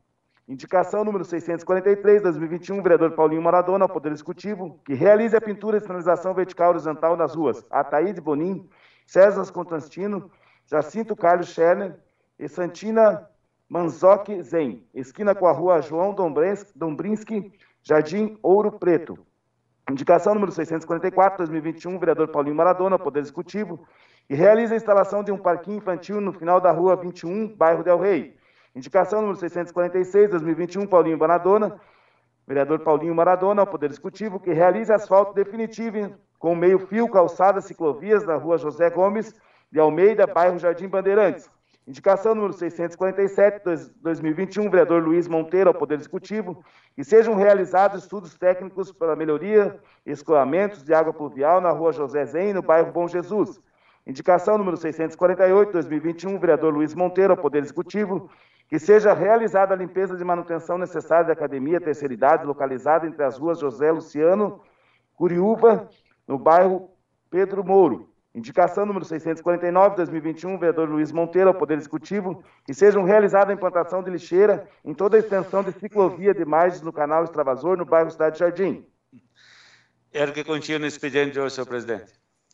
Indicação número seiscentos e quarenta e três, dois mil e vinte e um, vereador Paulinho Maradona, ao Poder Executivo, que realize a pintura e sinalização vertical e horizontal nas ruas Ataíde Bonin, César Constantino, Jacinto Carlos Scherner e Santina Manzoc Zen, esquina com a rua João Dombrinski, Jardim Ouro Preto. Indicação número seiscentos e quarenta e quatro, dois mil e vinte e um, vereador Paulinho Maradona, ao Poder Executivo, que realiza a instalação de um parquinho infantil no final da rua vinte e um, bairro Del Rey. Indicação número seiscentos e quarenta e seis, dois mil e vinte e um, Paulinho Maradona, vereador Paulinho Maradona, ao Poder Executivo, que realize asfalto definitivo com meio-fio, calçadas, ciclovias na rua José Gomes de Almeida, bairro Jardim Bandeirantes. Indicação número seiscentos e quarenta e sete, dois mil e vinte e um, vereador Luiz Monteiro, ao Poder Executivo, que sejam realizados estudos técnicos para a melhoria e escoamentos de água pluvial na rua José Zen, no bairro Bom Jesus. Indicação número seiscentos e quarenta e oito, dois mil e vinte e um, vereador Luiz Monteiro, ao Poder Executivo, que seja realizada a limpeza de manutenção necessária da academia terceira idade, localizada entre as ruas José Luciano Curiúva, no bairro Pedro Mouro. Indicação número seiscentos e quarenta e nove, dois mil e vinte e um, vereador Luiz Monteiro, ao Poder Executivo, que sejam realizada a implantação de lixeira em toda a extensão de ciclovia de margens no canal Extravasor, no bairro Cidade Jardim. Era o que continha no expediente de hoje, senhor presidente.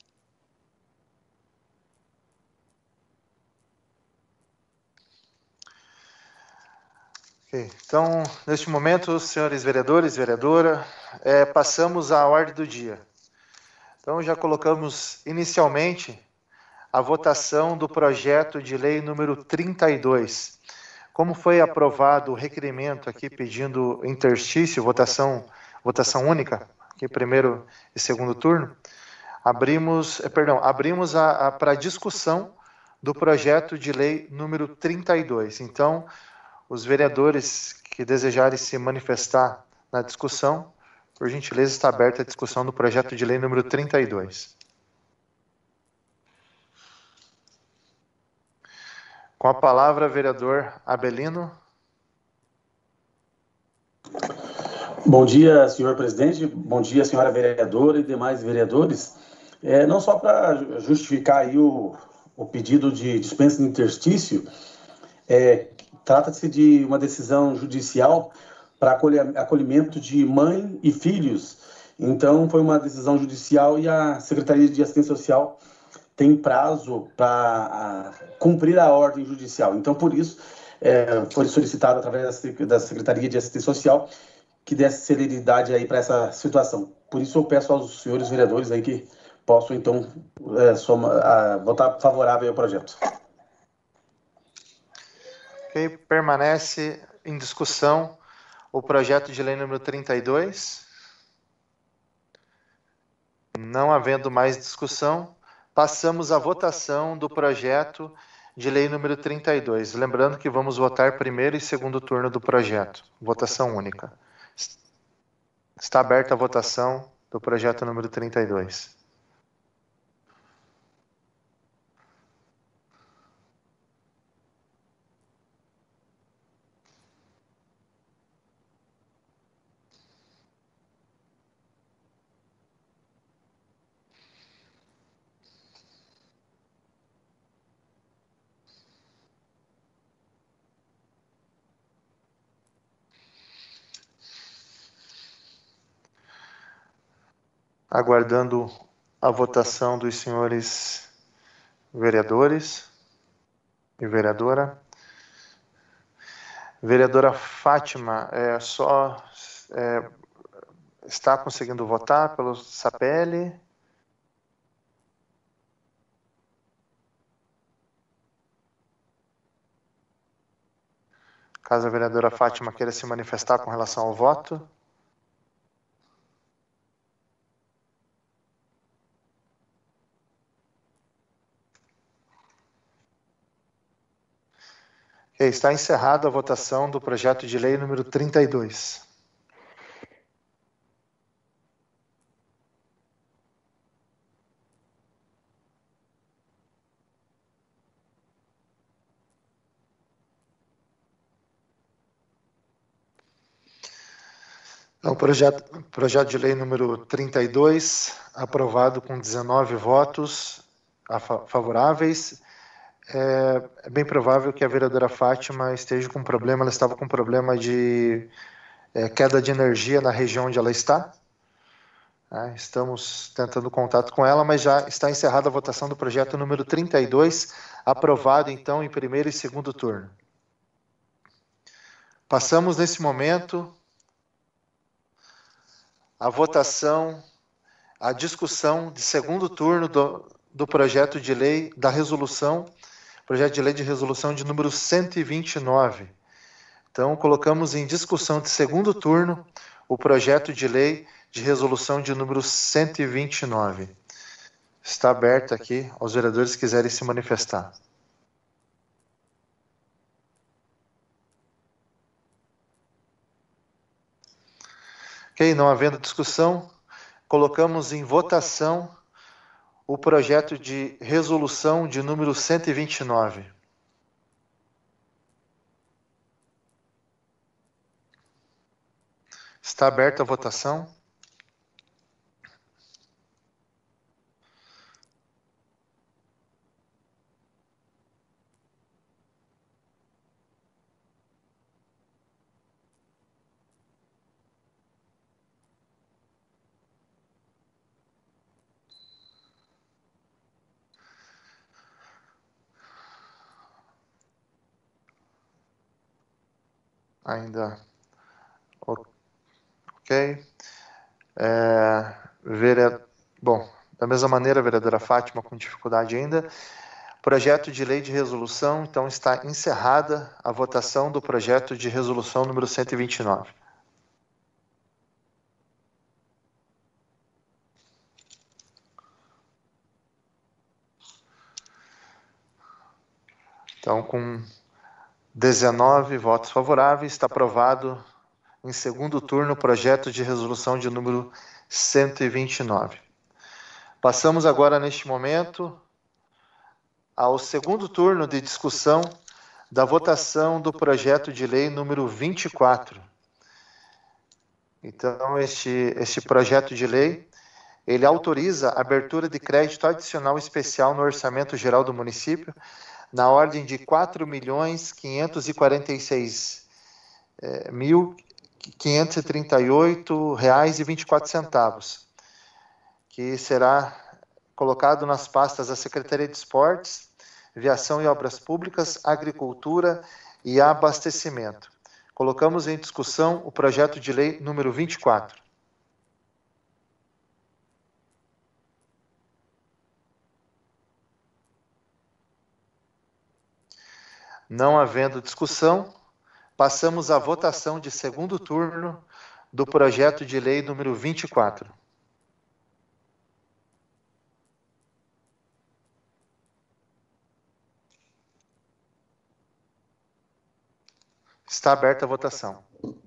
Ok, então, neste momento, senhores vereadores, vereadora, é, passamos à ordem do dia. Então, já colocamos inicialmente a votação do projeto de lei número trinta e dois. Como foi aprovado o requerimento aqui pedindo interstício, votação, votação única, aqui primeiro e segundo turno, abrimos, perdão, abrimos a, a, para a discussão do projeto de lei número trinta e dois. Então, os vereadores que desejarem se manifestar na discussão, por gentileza, está aberta a discussão do projeto de lei número trinta e dois. Com a palavra, vereador Abelino. Bom dia, senhor presidente. Bom dia, senhora vereadora e demais vereadores. É, não só para justificar aí o, o pedido de dispensa de interstício, é, trata-se de uma decisão judicial para acolhimento de mãe e filhos. Então, foi uma decisão judicial e a Secretaria de Assistência Social tem prazo para cumprir a ordem judicial. Então, por isso, é, foi solicitado através da Secretaria de Assistência Social que desse celeridade aí para essa situação. Por isso, eu peço aos senhores vereadores aí que possam, então, é, soma, a, votar favorável ao projeto. Ok, permanece em discussão o projeto de lei número trinta e dois. Não havendo mais discussão, passamos à votação do projeto de lei número trinta e dois. Lembrando que vamos votar primeiro e segundo turno do projeto. Votação única. Está aberta a votação do projeto número trinta e dois. Aguardando a votação dos senhores vereadores e vereadora. Vereadora Fátima, é, só é, está conseguindo votar pelo SAPELE? Caso a vereadora Fátima queira se manifestar com relação ao voto. Está encerrada a votação do projeto de lei número trinta e dois. Então, o projeto, projeto de lei número trinta e dois, aprovado com dezenove votos favoráveis, É, é bem provável que a vereadora Fátima esteja com problema, ela estava com problema de é, queda de energia na região onde ela está. É, estamos tentando contato com ela, mas já está encerrada a votação do projeto número trinta e dois, aprovado então em primeiro e segundo turno. Passamos nesse momento a votação, a discussão de segundo turno do, do projeto de lei da resolução, projeto de lei de resolução de número cento e vinte e nove. Então, colocamos em discussão de segundo turno o projeto de lei de resolução de número cento e vinte e nove. Está aberto aqui aos vereadores que quiserem se manifestar. Ok, não havendo discussão, colocamos em votação o projeto de resolução de número cento e vinte e nove. Está aberta a votação. Ainda. Ok. É, vereador, bom, da mesma maneira, a vereadora Fátima com dificuldade ainda. Projeto de lei de resolução, então está encerrada a votação do projeto de resolução número cento e vinte e nove. Então, com dezenove votos favoráveis, está aprovado em segundo turno o projeto de resolução de número cento e vinte e nove. Passamos agora, neste momento, ao segundo turno de discussão da votação do projeto de lei número vinte e quatro. Então, este, este projeto de lei, ele autoriza a abertura de crédito adicional especial no orçamento geral do município, na ordem de quatro milhões quinhentos e quarenta e seis mil quinhentos e trinta e oito reais e vinte e quatro centavos, que será colocado nas pastas da Secretaria de Esportes, Viação e Obras Públicas, Agricultura e Abastecimento. Colocamos em discussão o projeto de lei número vinte e quatro. Não havendo discussão, passamos à votação de segundo turno do projeto de lei número vinte e quatro. Está aberta a votação.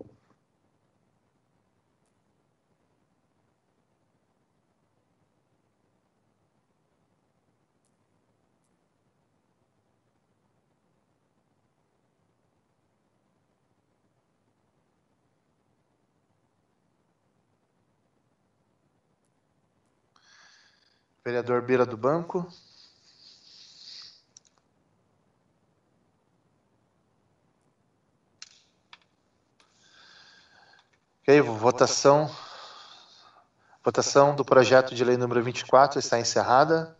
Vereador Bira do Banco. Ok, votação, votação do projeto de lei número vinte e quatro está encerrada.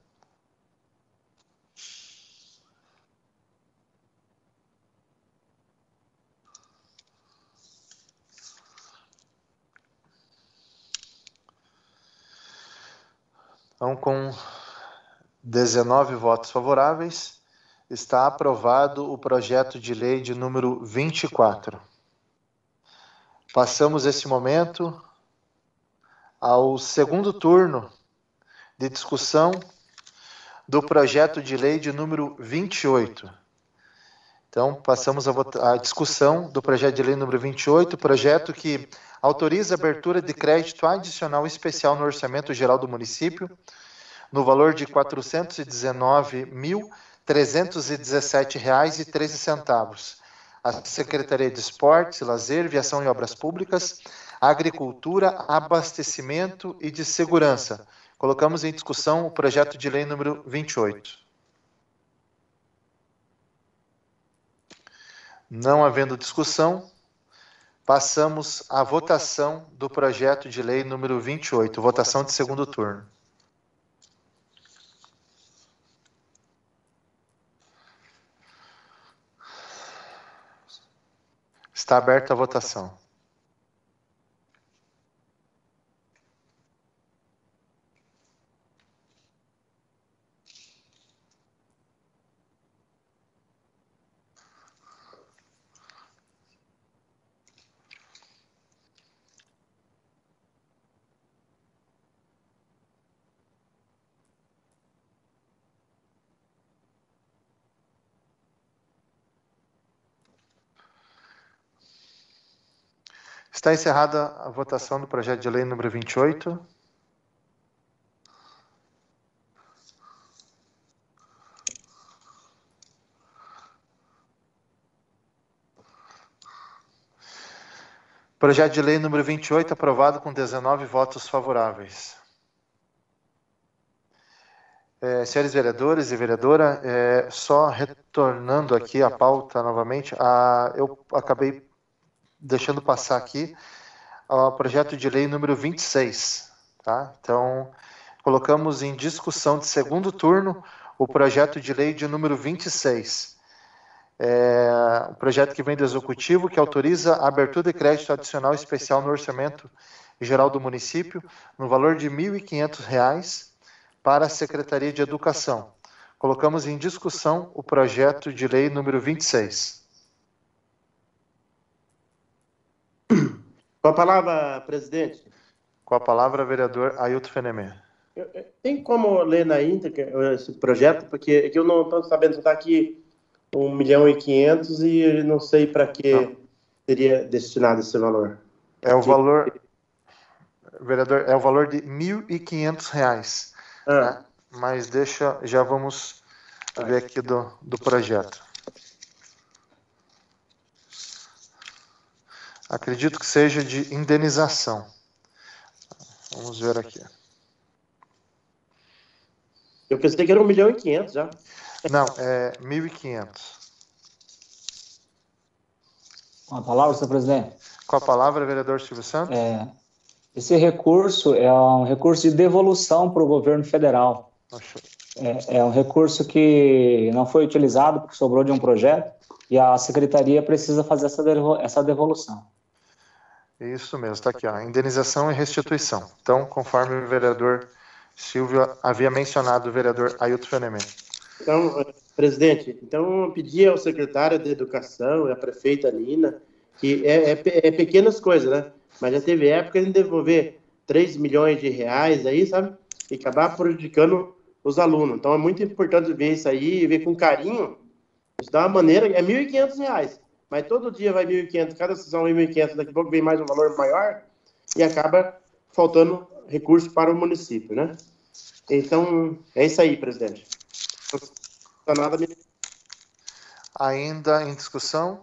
Então, com dezenove votos favoráveis, está aprovado o projeto de lei de número vinte e quatro. Passamos esse momento ao segundo turno de discussão do projeto de lei de número vinte e oito. Então, passamos à discussão do projeto de lei número vinte e oito, projeto que autoriza a abertura de crédito adicional especial no orçamento geral do município, no valor de quatrocentos e dezenove mil trezentos e dezessete reais e treze centavos. A Secretaria de Esportes, Lazer, Viação e Obras Públicas, Agricultura, Abastecimento e de Segurança. Colocamos em discussão o projeto de lei número vinte e oito. Não havendo discussão, passamos à votação do projeto de lei número vinte e oito, votação de segundo turno. Está aberta a votação. Está encerrada a votação do projeto de lei número vinte e oito. Projeto de lei número vinte e oito, aprovado com dezenove votos favoráveis. É, senhores vereadores e vereadora, é, só retornando aqui a pauta novamente, a, eu acabei deixando passar aqui o projeto de lei número vinte e seis. Tá? Então, colocamos em discussão de segundo turno o projeto de lei de número vinte e seis. É, um projeto que vem do Executivo, que autoriza a abertura de crédito adicional especial no orçamento geral do município, no valor de mil e quinhentos reais, para a Secretaria de Educação. Colocamos em discussão o projeto de lei número vinte e seis. Com a palavra, presidente. Com a palavra, vereador Ailton Fenemé. Tem como ler na íntegra esse projeto? Porque é que eu não estou sabendo, está aqui um milhão e quinhentos e não sei para que não. seria destinado esse valor. É o valor, vereador, é o valor de mil e quinhentos reais. Ah. Né? Mas deixa, já vamos ver aqui do, do projeto. Acredito que seja de indenização. Vamos ver aqui. Eu pensei que era um milhão e quinhentos já. Não, é mil e quinhentos. Com a palavra, senhor presidente. Com a palavra, vereador Silvio Santos. É, esse recurso é um recurso de devolução para o governo federal. É, é um recurso que não foi utilizado porque sobrou de um projeto e a secretaria precisa fazer essa, devo essa devolução. Isso mesmo, está aqui, ó, indenização e restituição. Então, conforme o vereador Silvio havia mencionado, o vereador Ailton Fenemé. Então, presidente, então eu pedi ao secretário de Educação e à prefeita Nina, que é, é, é pequenas coisas, né? Mas já teve época de devolver três milhões de reais aí, sabe? E acabar prejudicando os alunos. Então é muito importante ver isso aí e ver com carinho. Isso dá uma maneira, é mil e quinhentos reais. Mas todo dia vai mil e quinhentos, cada sessão é mil e quinhentos, daqui a pouco vem mais um valor maior e acaba faltando recurso para o município, né? Então, é isso aí, presidente. Não nada me... Ainda em discussão?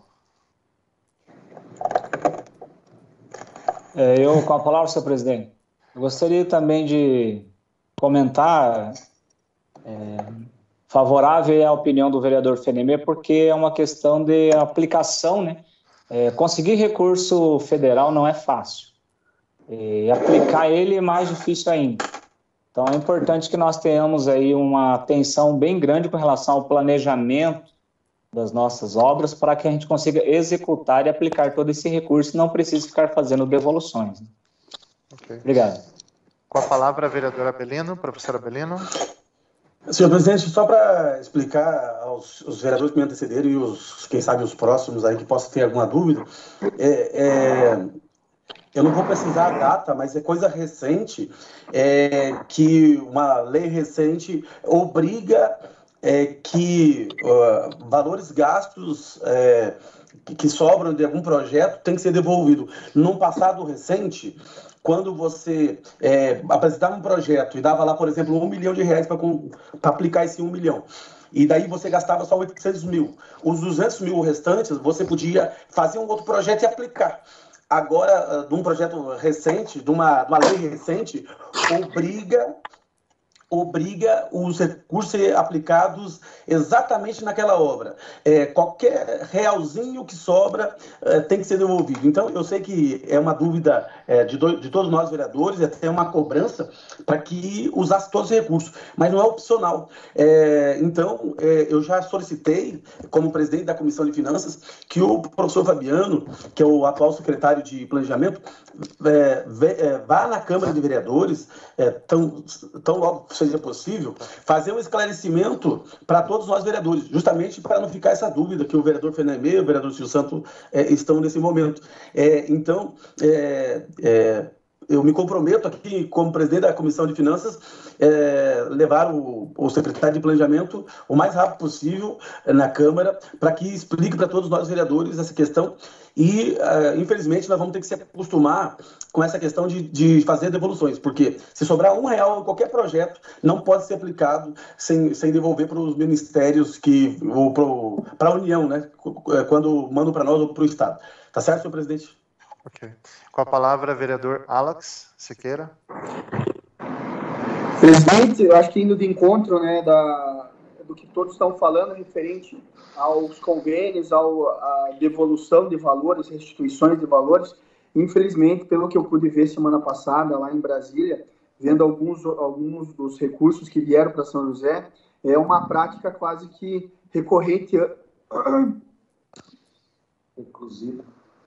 É, eu, com a palavra, senhor presidente, eu gostaria também de comentar é, favorável à opinião do vereador Fenemé, porque é uma questão de aplicação, né? É, conseguir recurso federal não é fácil. E aplicar ele é mais difícil ainda. Então é importante que nós tenhamos aí uma atenção bem grande com relação ao planejamento das nossas obras para que a gente consiga executar e aplicar todo esse recurso e não precise ficar fazendo devoluções. Okay. Obrigado. Com a palavra, a vereadora Abelino, professora Abelino. Senhor presidente, só para explicar aos, aos vereadores que me antecederam e os, quem sabe os próximos aí que possam ter alguma dúvida, é, é, eu não vou precisar a data, mas é coisa recente, é, que uma lei recente obriga é, que uh, valores gastos é, que, que sobram de algum projeto tem que ser devolvido. Num passado recente, quando você é, apresentava um projeto e dava lá, por exemplo, um milhão de reais para aplicar esse um milhão, e daí você gastava só oitocentos mil, os duzentos mil restantes você podia fazer um outro projeto e aplicar. Agora, de um projeto recente, de uma, de uma lei recente, obriga, obriga os recursos a ser aplicados exatamente naquela obra. É, qualquer realzinho que sobra é, tem que ser devolvido. Então, eu sei que é uma dúvida é, de, do, de todos nós vereadores, é até uma cobrança para que usasse todos os recursos, mas não é opcional. É, então, é, eu já solicitei, como presidente da Comissão de Finanças, que o professor Fabiano, que é o atual secretário de Planejamento, é, é, vá na Câmara de Vereadores, é, tão, tão logo seja possível, fazer um esclarecimento para todos nós vereadores, justamente para não ficar essa dúvida que o vereador Fenemê e o vereador Silvio Santos é, estão nesse momento. É, então, é, é, eu me comprometo aqui, como presidente da Comissão de Finanças, é, levar o, o secretário de Planejamento o mais rápido possível na Câmara, para que explique para todos nós vereadores essa questão. E, uh, infelizmente, nós vamos ter que se acostumar com essa questão de, de fazer devoluções, porque se sobrar um real em qualquer projeto, não pode ser aplicado sem, sem devolver para os ministérios que, ou para a União, né, quando mandam para nós ou para o Estado. Tá certo, senhor presidente? Ok. Com a palavra, vereador Alex Siqueira. Presidente, eu acho que indo de encontro, né, da, do que todos estão falando referente aos convênios, ao, à devolução de valores, restituições de valores, infelizmente, pelo que eu pude ver semana passada lá em Brasília, vendo alguns, alguns dos recursos que vieram para São José, é uma prática quase que recorrente, inclusive,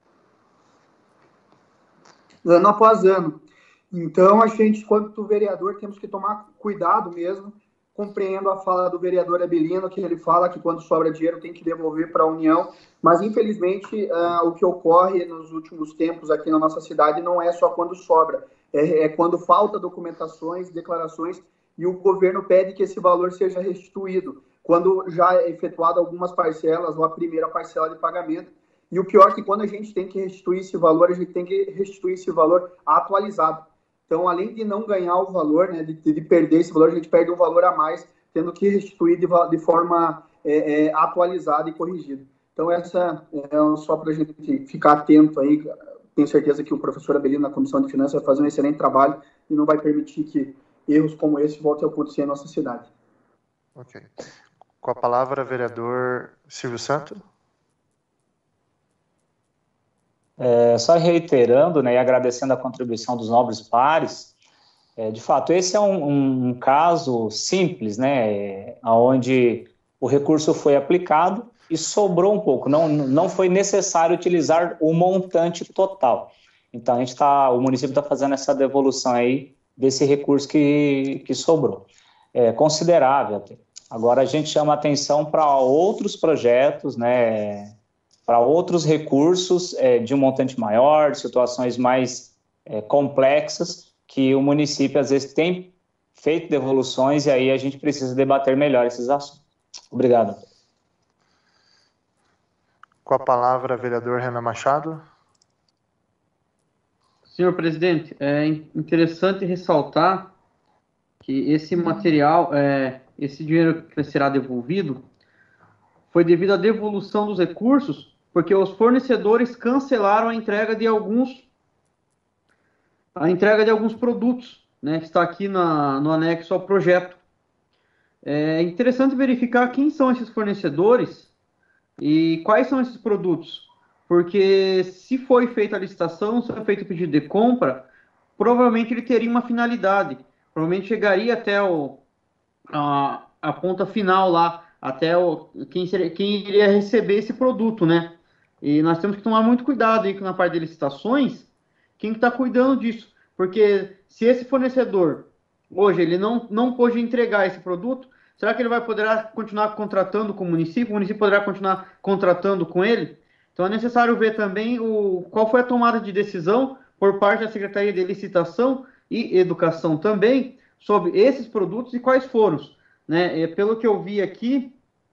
ano após ano. Então, a gente, quanto vereador, temos que tomar cuidado mesmo. Compreendo a fala do vereador Abelino, que ele fala que quando sobra dinheiro tem que devolver para a União, mas infelizmente uh, o que ocorre nos últimos tempos aqui na nossa cidade não é só quando sobra, é, é quando falta documentações, declarações, e o governo pede que esse valor seja restituído, quando já é efetuado algumas parcelas, ou a primeira parcela de pagamento. E o pior é que quando a gente tem que restituir esse valor, a gente tem que restituir esse valor atualizado. Então, além de não ganhar o valor, né, de, de perder esse valor, a gente perde um valor a mais, tendo que restituir de, de forma é, é, atualizada e corrigida. Então, essa é só para a gente ficar atento aí. Tenho certeza que o professor Abelino, na Comissão de Finanças, vai fazer um excelente trabalho e não vai permitir que erros como esse voltem a acontecer em nossa cidade. Ok. Com a palavra, vereador Silvio Santos. É, só reiterando, né, e agradecendo a contribuição dos nobres pares, é, de fato, esse é um, um, um caso simples, né, onde o recurso foi aplicado e sobrou um pouco, não, não foi necessário utilizar o montante total. Então, a gente tá, o município está fazendo essa devolução aí desse recurso que, que sobrou. É considerável até. Agora, a gente chama atenção para outros projetos, né, para outros recursos é, de um montante maior, situações mais é, complexas, que o município às vezes tem feito devoluções e aí a gente precisa debater melhor esses assuntos. Obrigado. Com a palavra, vereador Renan Machado. Senhor presidente, é interessante ressaltar que esse material, é, esse dinheiro que será devolvido, foi devido à devolução dos recursos, porque os fornecedores cancelaram a entrega de alguns a entrega de alguns produtos, né, que está aqui na, no anexo ao projeto. É interessante verificar quem são esses fornecedores e quais são esses produtos, porque se foi feita a licitação, se foi feito o pedido de compra, provavelmente ele teria uma finalidade, provavelmente chegaria até o, a, a ponta final lá, até o, quem, seria, quem iria receber esse produto, né? E nós temos que tomar muito cuidado aí na parte de licitações, quem está cuidando disso. Porque se esse fornecedor, hoje, ele não, não pôde entregar esse produto, será que ele vai poder continuar contratando com o município? O município poderá continuar contratando com ele? Então é necessário ver também o, qual foi a tomada de decisão por parte da Secretaria de Licitação e Educação também sobre esses produtos e quais foram. Né? E pelo que eu vi aqui,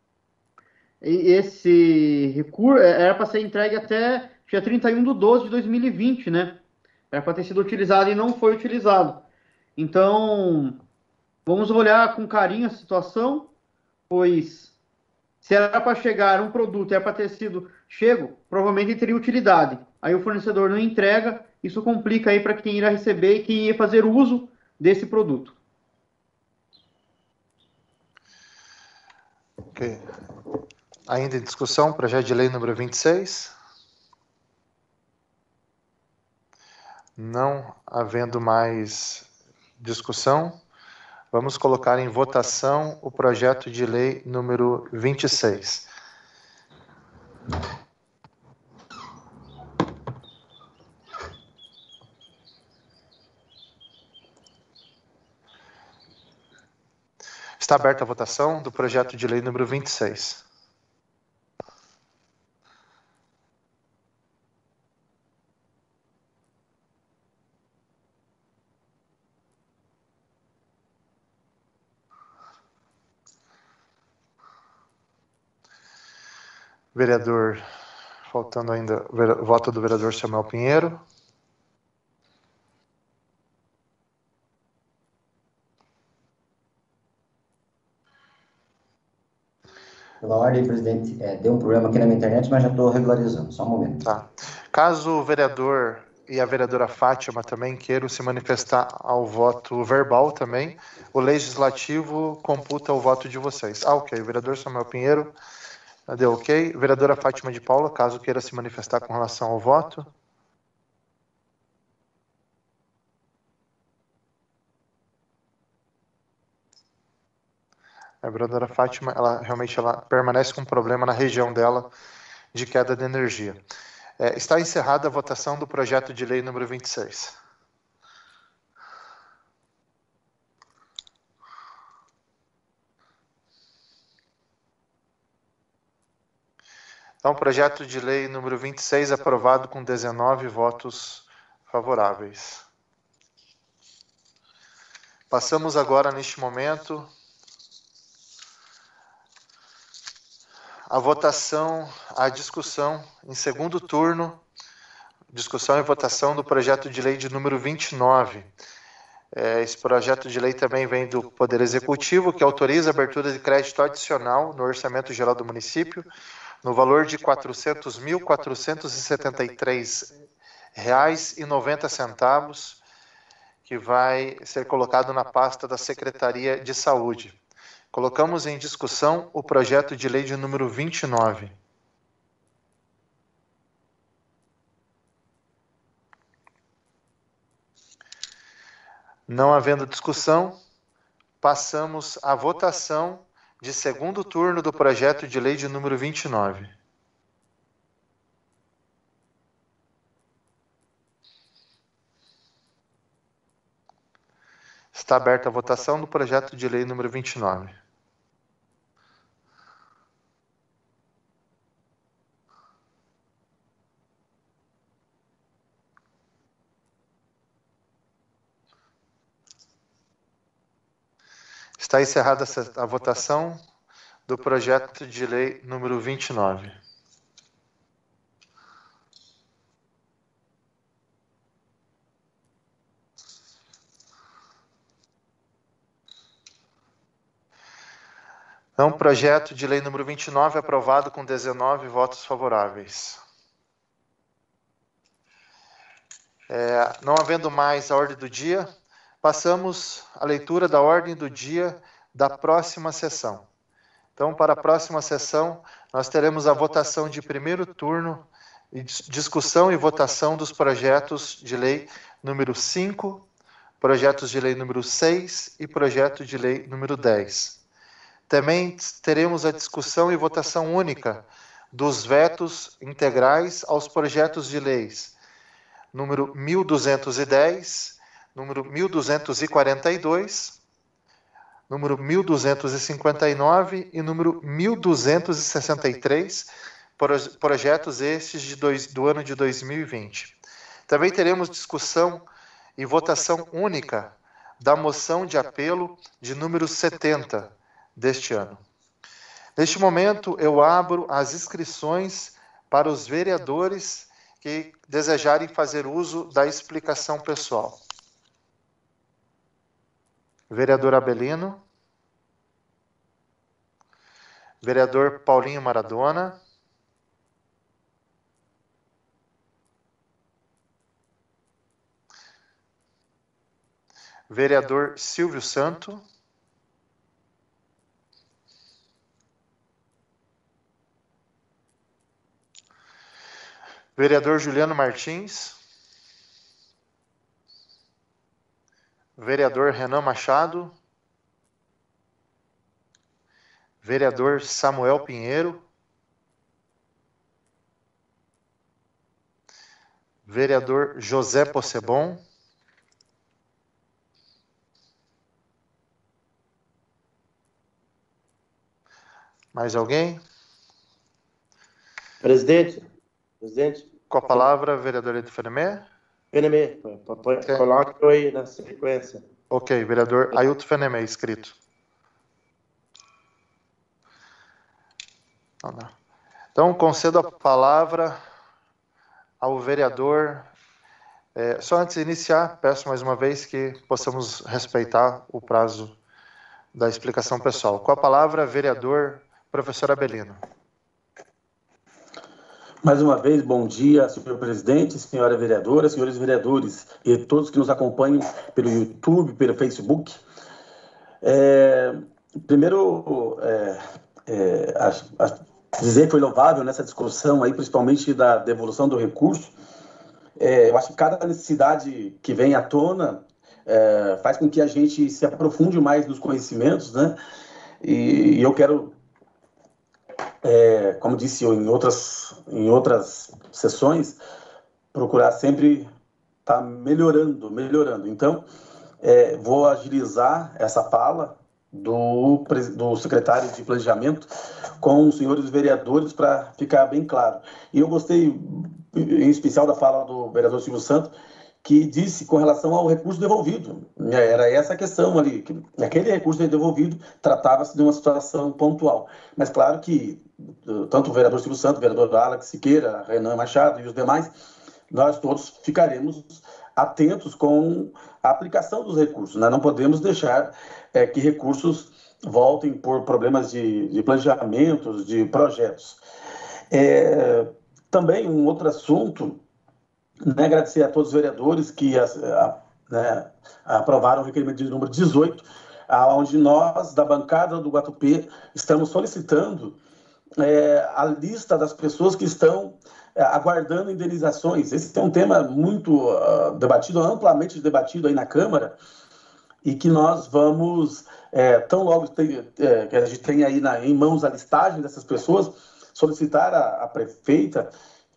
esse recurso era para ser entregue até dia trinta e um de doze de dois mil e vinte, né? Era para ter sido utilizado e não foi utilizado. Então, vamos olhar com carinho a situação, pois se era para chegar um produto, era para ter sido chego, provavelmente teria utilidade. Aí o fornecedor não entrega, isso complica aí para quem irá receber e quem ia fazer uso desse produto. Ok. Ainda em discussão, projeto de lei número vinte e seis. Não havendo mais discussão, vamos colocar em votação o projeto de lei número vinte e seis. Está aberta a votação do projeto de lei número vinte e seis. Vereador, faltando ainda o voto do vereador Samuel Pinheiro. Pela ordem, presidente, é, deu um problema aqui na minha internet, mas já estou regularizando, só um momento. Tá. Caso o vereador e a vereadora Fátima também queiram se manifestar ao voto verbal também, o legislativo computa o voto de vocês. Ah, ok. O vereador Samuel Pinheiro deu ok. Vereadora Fátima de Paula, caso queira se manifestar com relação ao voto. A vereadora Fátima, ela realmente ela permanece com um problema na região dela de queda de energia. É, está encerrada a votação do projeto de lei número vinte e seis. Então, o projeto de lei número vinte e seis aprovado com dezenove votos favoráveis. Passamos agora, neste momento, a votação, a discussão em segundo turno, discussão e votação do projeto de lei de número vinte e nove. É, esse projeto de lei também vem do Poder Executivo, que autoriza a abertura de crédito adicional no Orçamento Geral do Município, no valor de quatrocentos mil, quatrocentos e setenta e três reais e noventa centavos, que vai ser colocado na pasta da Secretaria de Saúde. Colocamos em discussão o projeto de lei de número vinte e nove. Não havendo discussão, passamos à votação de segundo turno do projeto de lei de número vinte e nove. Está aberta a votação do projeto de lei número vinte e nove. Está encerrada a votação do projeto de lei número vinte e nove. Então, o projeto de lei número vinte e nove aprovado com dezenove votos favoráveis. É, não havendo mais a ordem do dia, passamos à leitura da ordem do dia da próxima sessão. Então, para a próxima sessão, nós teremos a votação de primeiro turno, discussão e votação dos projetos de lei número cinco, projetos de lei número seis e projeto de lei número dez. Também teremos a discussão e votação única dos vetos integrais aos projetos de leis número mil duzentos e dez, número mil duzentos e quarenta e dois, número mil duzentos e cinquenta e nove e número mil duzentos e sessenta e três, projetos estes de dois, do ano de dois mil e vinte. Também teremos discussão e votação única da moção de apelo de número setenta deste ano. Neste momento, eu abro as inscrições para os vereadores que desejarem fazer uso da explicação pessoal. Vereador Abelino. Vereador Paulinho Maradona. Vereador Silvio Santo. Vereador Juliano Martins. Vereador Renan Machado. Vereador Samuel Pinheiro. Vereador José Possebon. Mais alguém? Presidente. Presidente. Com a palavra, vereador Edu Fenemé. Fenemé, coloque aí na sequência. Ok, vereador Ailton Fenemé, inscrito. Então, concedo a palavra ao vereador. É, só antes de iniciar, peço mais uma vez que possamos respeitar o prazo da explicação pessoal. Com a palavra, vereador professor Abelino. Mais uma vez, bom dia, senhor presidente, senhora vereadora, senhores vereadores e todos que nos acompanham pelo YouTube, pelo Facebook. É, primeiro, é, é, a, a dizer que foi louvável nessa discussão, aí, principalmente da devolução do recurso. É, eu acho que cada necessidade que vem à tona é, faz com que a gente se aprofunde mais nos conhecimentos, né? E, e eu quero... É, como disse eu em outras, em outras sessões, procurar sempre estar tá melhorando, melhorando. Então, é, vou agilizar essa fala do, do secretário de Planejamento com os senhores vereadores para ficar bem claro. E eu gostei, em especial, da fala do vereador Silvio Santos, que disse com relação ao recurso devolvido. Era essa a questão ali, que aquele recurso devolvido tratava-se de uma situação pontual. Mas claro que tanto o vereador Silvio Santos, o vereador Alex Siqueira, Renan Machado e os demais, nós todos ficaremos atentos com a aplicação dos recursos. Nós não podemos deixar é, que recursos voltem por problemas de, de planejamentos, de projetos. É, também um outro assunto, né, agradecer a todos os vereadores que a, a, né, aprovaram o requerimento de número dezoito, onde nós, da bancada do Guatupê, estamos solicitando é, a lista das pessoas que estão é, aguardando indenizações. Esse é um tema muito uh, debatido, amplamente debatido aí na Câmara, e que nós vamos, é, tão logo tem, é, que a gente tem aí na, em mãos a listagem dessas pessoas, solicitar à, à prefeita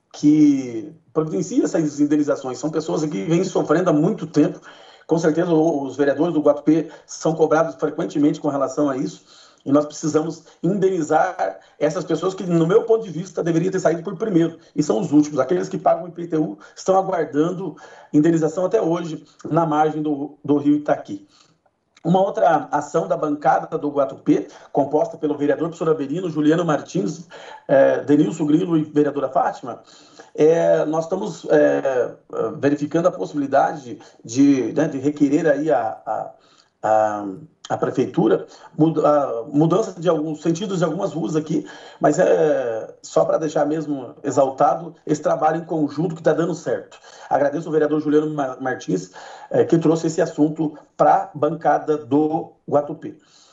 que providencia essas indenizações. São pessoas que vêm sofrendo há muito tempo. Com certeza os vereadores do Guatupê são cobrados frequentemente com relação a isso, e nós precisamos indenizar essas pessoas que, no meu ponto de vista, deveriam ter saído por primeiro, e são os últimos. Aqueles que pagam o I P T U estão aguardando indenização até hoje na margem do, do rio Itaqui. Uma outra ação da bancada do Guatupê, composta pelo vereador professor Abelino, Juliano Martins, eh, Denilson Grilo e vereadora Fátima, eh, nós estamos eh, verificando a possibilidade de, né, de requerer aí a, a, a, a prefeitura muda, a mudança de alguns sentidos de algumas ruas aqui, mas é só para deixar mesmo exaltado esse trabalho em conjunto que está dando certo. Agradeço ao vereador Juliano Martins, é, que trouxe esse assunto para a bancada do Guatupê.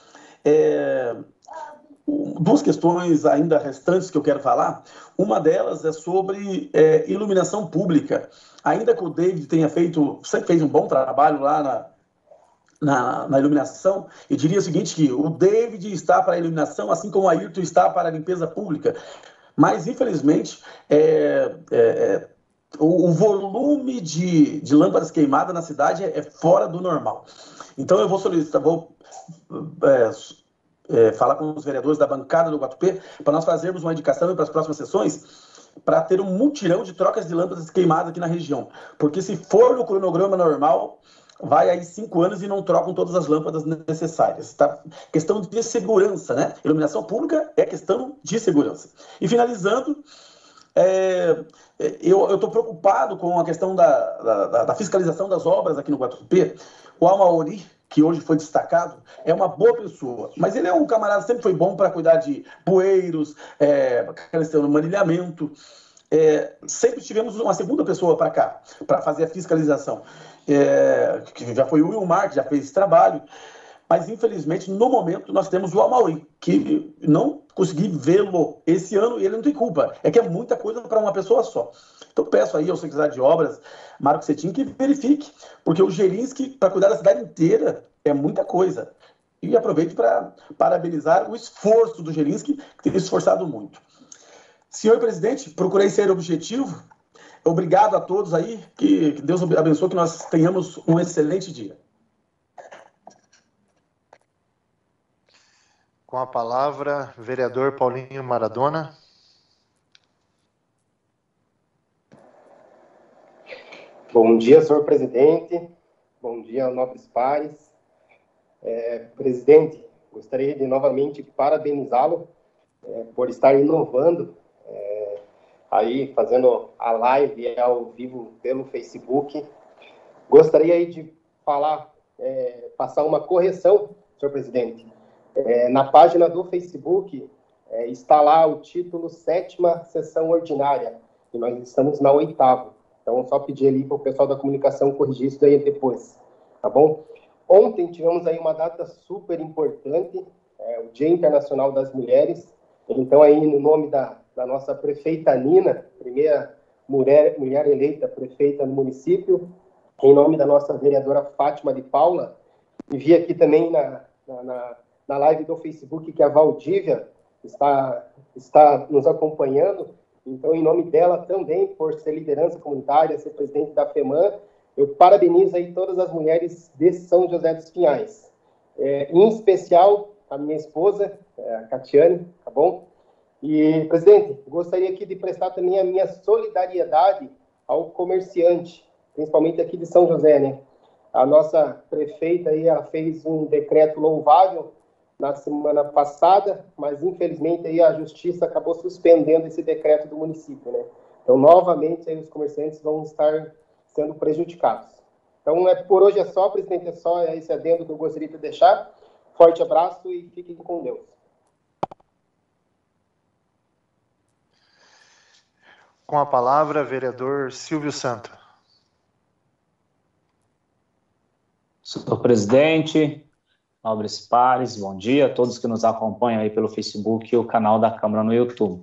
É, duas questões ainda restantes que eu quero falar. Uma delas é sobre é, iluminação pública. Ainda que o David tenha feito, sempre fez um bom trabalho lá na, na, na iluminação, eu diria o seguinte, que o David está para a iluminação, assim como o Ayrton está para a limpeza pública. Mas, infelizmente, é, é, o, o volume de, de lâmpadas queimadas na cidade é, é fora do normal. Então, eu vou solicitar, vou é, é, falar com os vereadores da bancada do Guatupê para nós fazermos uma indicação para as próximas sessões para ter um mutirão de trocas de lâmpadas queimadas aqui na região. Porque se for no cronograma normal, vai aí cinco anos e não trocam todas as lâmpadas necessárias. Tá? Questão de segurança, né? Iluminação pública é questão de segurança. E finalizando, é, eu estou preocupado com a questão da, da, da fiscalização das obras aqui no Guatupê. O Amauri, que hoje foi destacado, é uma boa pessoa, mas ele é um camarada, sempre foi bom para cuidar de bueiros, é, questão do manilhamento. É, sempre tivemos uma segunda pessoa para cá, para fazer a fiscalização. É, que já foi o Wilmar, que já fez esse trabalho, mas infelizmente no momento nós temos o Amauri, que não consegui vê-lo esse ano e ele não tem culpa. É que é muita coisa para uma pessoa só. Então peço aí ao secretário de Obras, Marco Cetim, que verifique, porque o Gelinski, para cuidar da cidade inteira, é muita coisa. E aproveito para parabenizar o esforço do Gelinski, que tem se esforçado muito. Senhor presidente, procurei ser objetivo. Obrigado a todos aí, que, que Deus abençoe, que nós tenhamos um excelente dia. Com a palavra, vereador Paulinho Maradona. Bom dia, senhor presidente. Bom dia, nobres pares. É, presidente, gostaria de novamente parabenizá-lo é, por estar inovando, é, aí fazendo a live ao vivo pelo Facebook. Gostaria aí de falar, é, passar uma correção, senhor presidente. É, na página do Facebook é, está lá o título sétima sessão ordinária, e nós estamos na oitava. Então, só pedir ali para o pessoal da comunicação corrigir isso daí depois, tá bom? Ontem tivemos aí uma data super importante, é, o Dia Internacional das Mulheres. Então, aí, no nome da, da nossa prefeita Nina, primeira mulher, mulher eleita prefeita no município, em nome da nossa vereadora Fátima de Paula, e vi aqui também na, na, na, na live do Facebook que a Valdívia está, está nos acompanhando. Então, em nome dela também, por ser liderança comunitária, ser presidente da FEMAN, eu parabenizo aí todas as mulheres de São José dos Pinhais. É, em especial, a minha esposa, a Catiane, tá bom? E, presidente, gostaria aqui de prestar também a minha solidariedade ao comerciante, principalmente aqui de São José, né? A nossa prefeita aí, ela fez um decreto louvável na semana passada, mas infelizmente aí a justiça acabou suspendendo esse decreto do município, né? Então, novamente, aí os comerciantes vão estar sendo prejudicados. Então, é, por hoje é só, presidente, é só esse adendo que eu gostaria de deixar. Forte abraço e fiquem com Deus. Com a palavra, vereador Silvio Santo. Senhor presidente, nobres pares, bom dia a todos que nos acompanham aí pelo Facebook e o canal da Câmara no YouTube.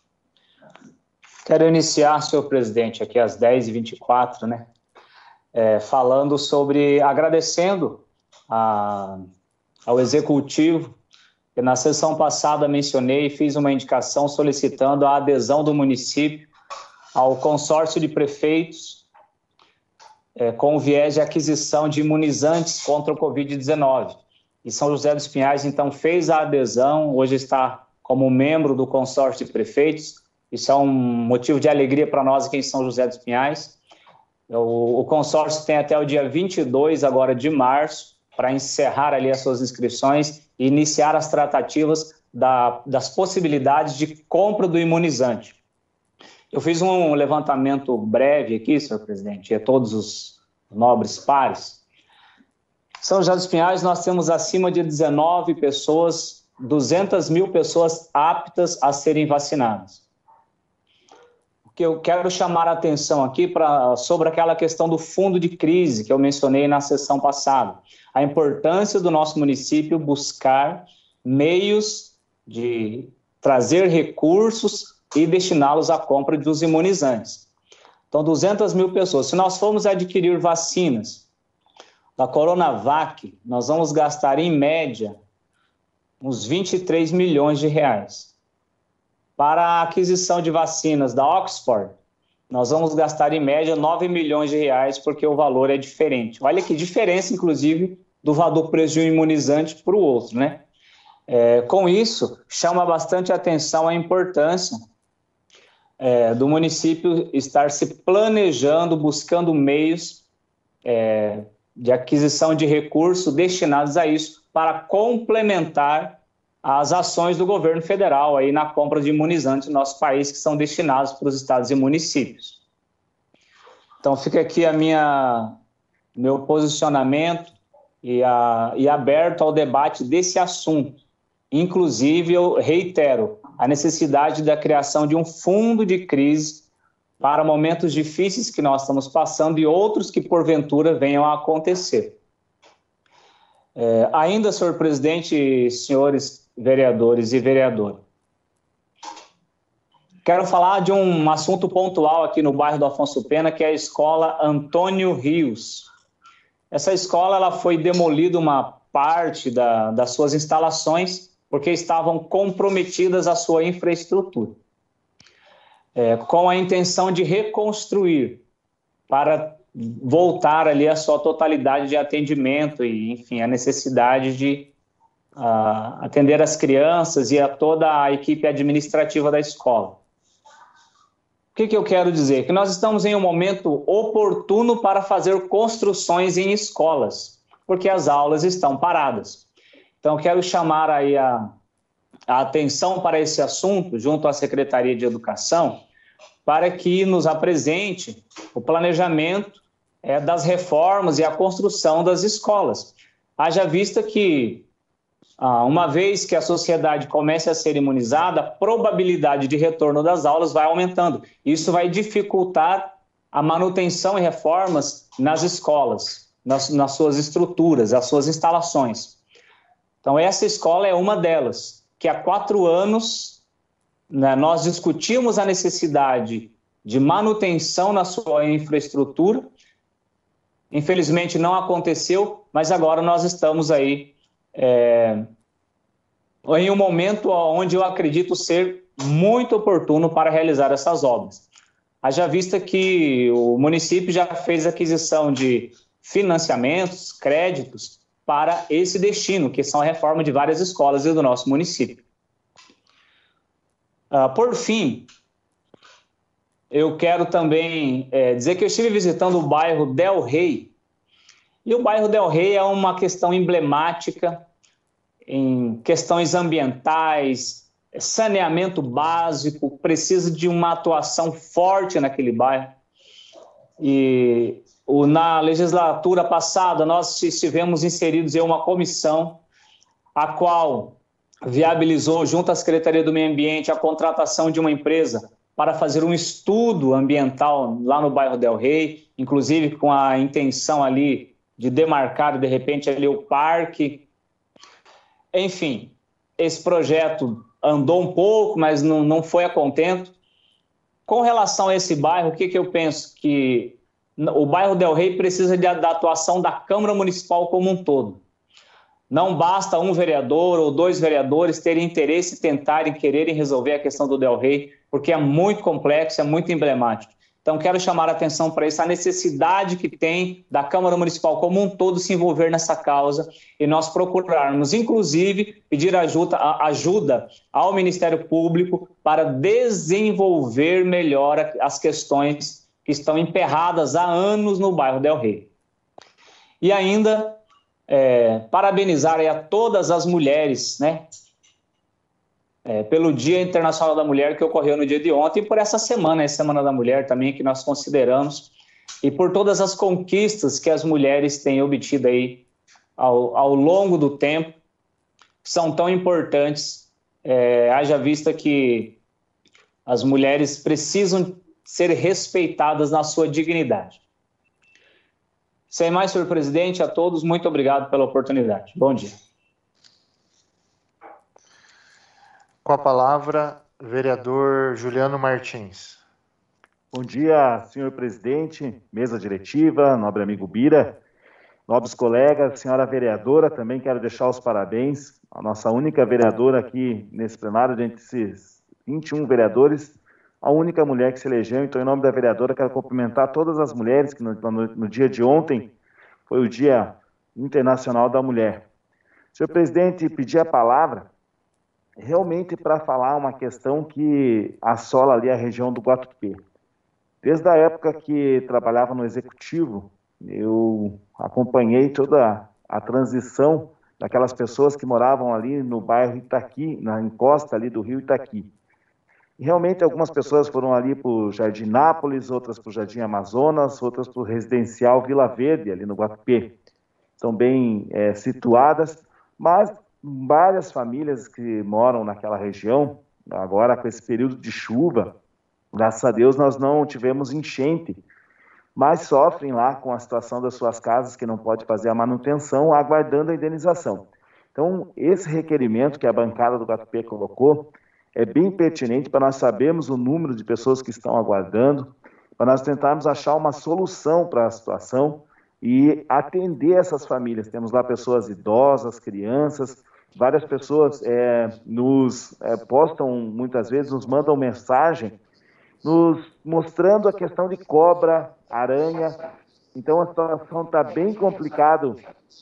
Quero iniciar, senhor presidente, aqui às dez e vinte e quatro, né, é, falando sobre, agradecendo a, ao Executivo, que na sessão passada mencionei e fiz uma indicação solicitando a adesão do município ao consórcio de prefeitos é, com o viés de aquisição de imunizantes contra o covid dezenove. E São José dos Pinhais, então, fez a adesão, hoje está como membro do consórcio de prefeitos. Isso é um motivo de alegria para nós aqui em São José dos Pinhais. O, o consórcio tem até o dia vinte e dois agora de março para encerrar ali as suas inscrições e iniciar as tratativas da, das possibilidades de compra do imunizante. Eu fiz um levantamento breve aqui, senhor presidente, e a todos os nobres pares. São José dos Pinhais, nós temos acima de dezenove pessoas, duzentas mil pessoas aptas a serem vacinadas. O que eu quero chamar a atenção aqui pra, sobre aquela questão do fundo de crise que eu mencionei na sessão passada. A importância do nosso município buscar meios de trazer recursos e destiná-los à compra dos imunizantes. Então, duzentas mil pessoas. Se nós formos adquirir vacinas da Coronavac, nós vamos gastar, em média, uns vinte e três milhões de reais. Para a aquisição de vacinas da Oxford, nós vamos gastar, em média, nove milhões de reais, porque o valor é diferente. Olha que diferença, inclusive, do valor do preço de um imunizante para o outro, né? É, com isso, chama bastante atenção a importância é, do município estar se planejando, buscando meios é, de aquisição de recursos destinados a isso, para complementar as ações do governo federal aí na compra de imunizantes no nosso país, que são destinados para os estados e municípios. Então, fica aqui a minha, meu posicionamento e, a, e aberto ao debate desse assunto. Inclusive, eu reitero a necessidade da criação de um fundo de crise para momentos difíceis que nós estamos passando e outros que, porventura, venham a acontecer. É, ainda, senhor presidente, senhores vereadores e vereadoras, quero falar de um assunto pontual aqui no bairro do Afonso Pena, que é a escola Antônio Rios. Essa escola ela foi demolida uma parte da, das suas instalações porque estavam comprometidas a sua infraestrutura, é, com a intenção de reconstruir para voltar ali a sua totalidade de atendimento e, enfim, a necessidade de uh, atender as crianças e a toda a equipe administrativa da escola. O que, que eu quero dizer? Que nós estamos em um momento oportuno para fazer construções em escolas, porque as aulas estão paradas. Então, quero chamar aí a, a atenção para esse assunto, junto à Secretaria de Educação, para que nos apresente o planejamento é, das reformas e a construção das escolas. Haja vista que, ah, uma vez que a sociedade comece a ser imunizada, a probabilidade de retorno das aulas vai aumentando. Isso vai dificultar a manutenção e reformas nas escolas, nas, nas suas estruturas, as suas instalações. Então, essa escola é uma delas, que há quatro anos, né, nós discutimos a necessidade de manutenção na sua infraestrutura. Infelizmente, não aconteceu, mas agora nós estamos aí é, em um momento onde eu acredito ser muito oportuno para realizar essas obras. Haja vista que o município já fez aquisição de financiamentos, créditos, para esse destino, que são a reforma de várias escolas do nosso município. Uh, por fim, eu quero também é, dizer que eu estive visitando o bairro Del Rey, e o bairro Del Rey é uma questão emblemática em questões ambientais, saneamento básico, precisa de uma atuação forte naquele bairro. E o, na legislatura passada, nós estivemos inseridos em uma comissão, a qual viabilizou, junto à Secretaria do Meio Ambiente, a contratação de uma empresa para fazer um estudo ambiental lá no bairro Del Rey, inclusive com a intenção ali de demarcar, de repente, ali o parque. Enfim, esse projeto andou um pouco, mas não, não foi a contento. Com relação a esse bairro, o que, que eu penso? Que o bairro Del Rey precisa de, da atuação da Câmara Municipal como um todo. Não basta um vereador ou dois vereadores terem interesse em tentarem, quererem resolver a questão do Del Rey, porque é muito complexo, é muito emblemático. Então, quero chamar a atenção para isso, a necessidade que tem da Câmara Municipal como um todo se envolver nessa causa e nós procurarmos, inclusive, pedir ajuda, ajuda ao Ministério Público para desenvolver melhor as questões que estão emperradas há anos no bairro Del Rey. E ainda, é, parabenizar aí a todas as mulheres, né? É, pelo Dia Internacional da Mulher que ocorreu no dia de ontem e por essa semana, a Semana da Mulher também, que nós consideramos, e por todas as conquistas que as mulheres têm obtido aí ao, ao longo do tempo, que são tão importantes, é, haja vista que as mulheres precisam ser respeitadas na sua dignidade. Sem mais, senhor presidente, a todos, muito obrigado pela oportunidade. Bom dia. Com a palavra, vereador Juliano Martins. Bom dia, senhor presidente, mesa diretiva, nobre amigo Bira, nobres colegas, senhora vereadora, também quero deixar os parabéns à nossa única vereadora aqui nesse plenário, dentre esses vinte e um vereadores, a única mulher que se elegeu. Então, em nome da vereadora, quero cumprimentar todas as mulheres que no, no, no dia de ontem foi o Dia Internacional da Mulher. Senhor presidente, pedi a palavra realmente para falar uma questão que assola ali a região do Guatupê. Desde a época que trabalhava no Executivo, eu acompanhei toda a transição daquelas pessoas que moravam ali no bairro Itaqui, na encosta ali do rio Itaqui. E realmente algumas pessoas foram ali para o Jardim Nápoles, outras para o Jardim Amazonas, outras para o residencial Vila Verde, ali no Guatupê. Estão bem é, situadas, mas várias famílias que moram naquela região, agora com esse período de chuva, graças a Deus nós não tivemos enchente, mas sofrem lá com a situação das suas casas, que não pode fazer a manutenção, aguardando a indenização. Então, esse requerimento que a bancada do Guatupê colocou é bem pertinente para nós sabermos o número de pessoas que estão aguardando, para nós tentarmos achar uma solução para a situação e atender essas famílias. Temos lá pessoas idosas, crianças, várias pessoas é, nos é, postam, muitas vezes, nos mandam mensagem, nos mostrando a questão de cobra, aranha. Então a situação está bem complicada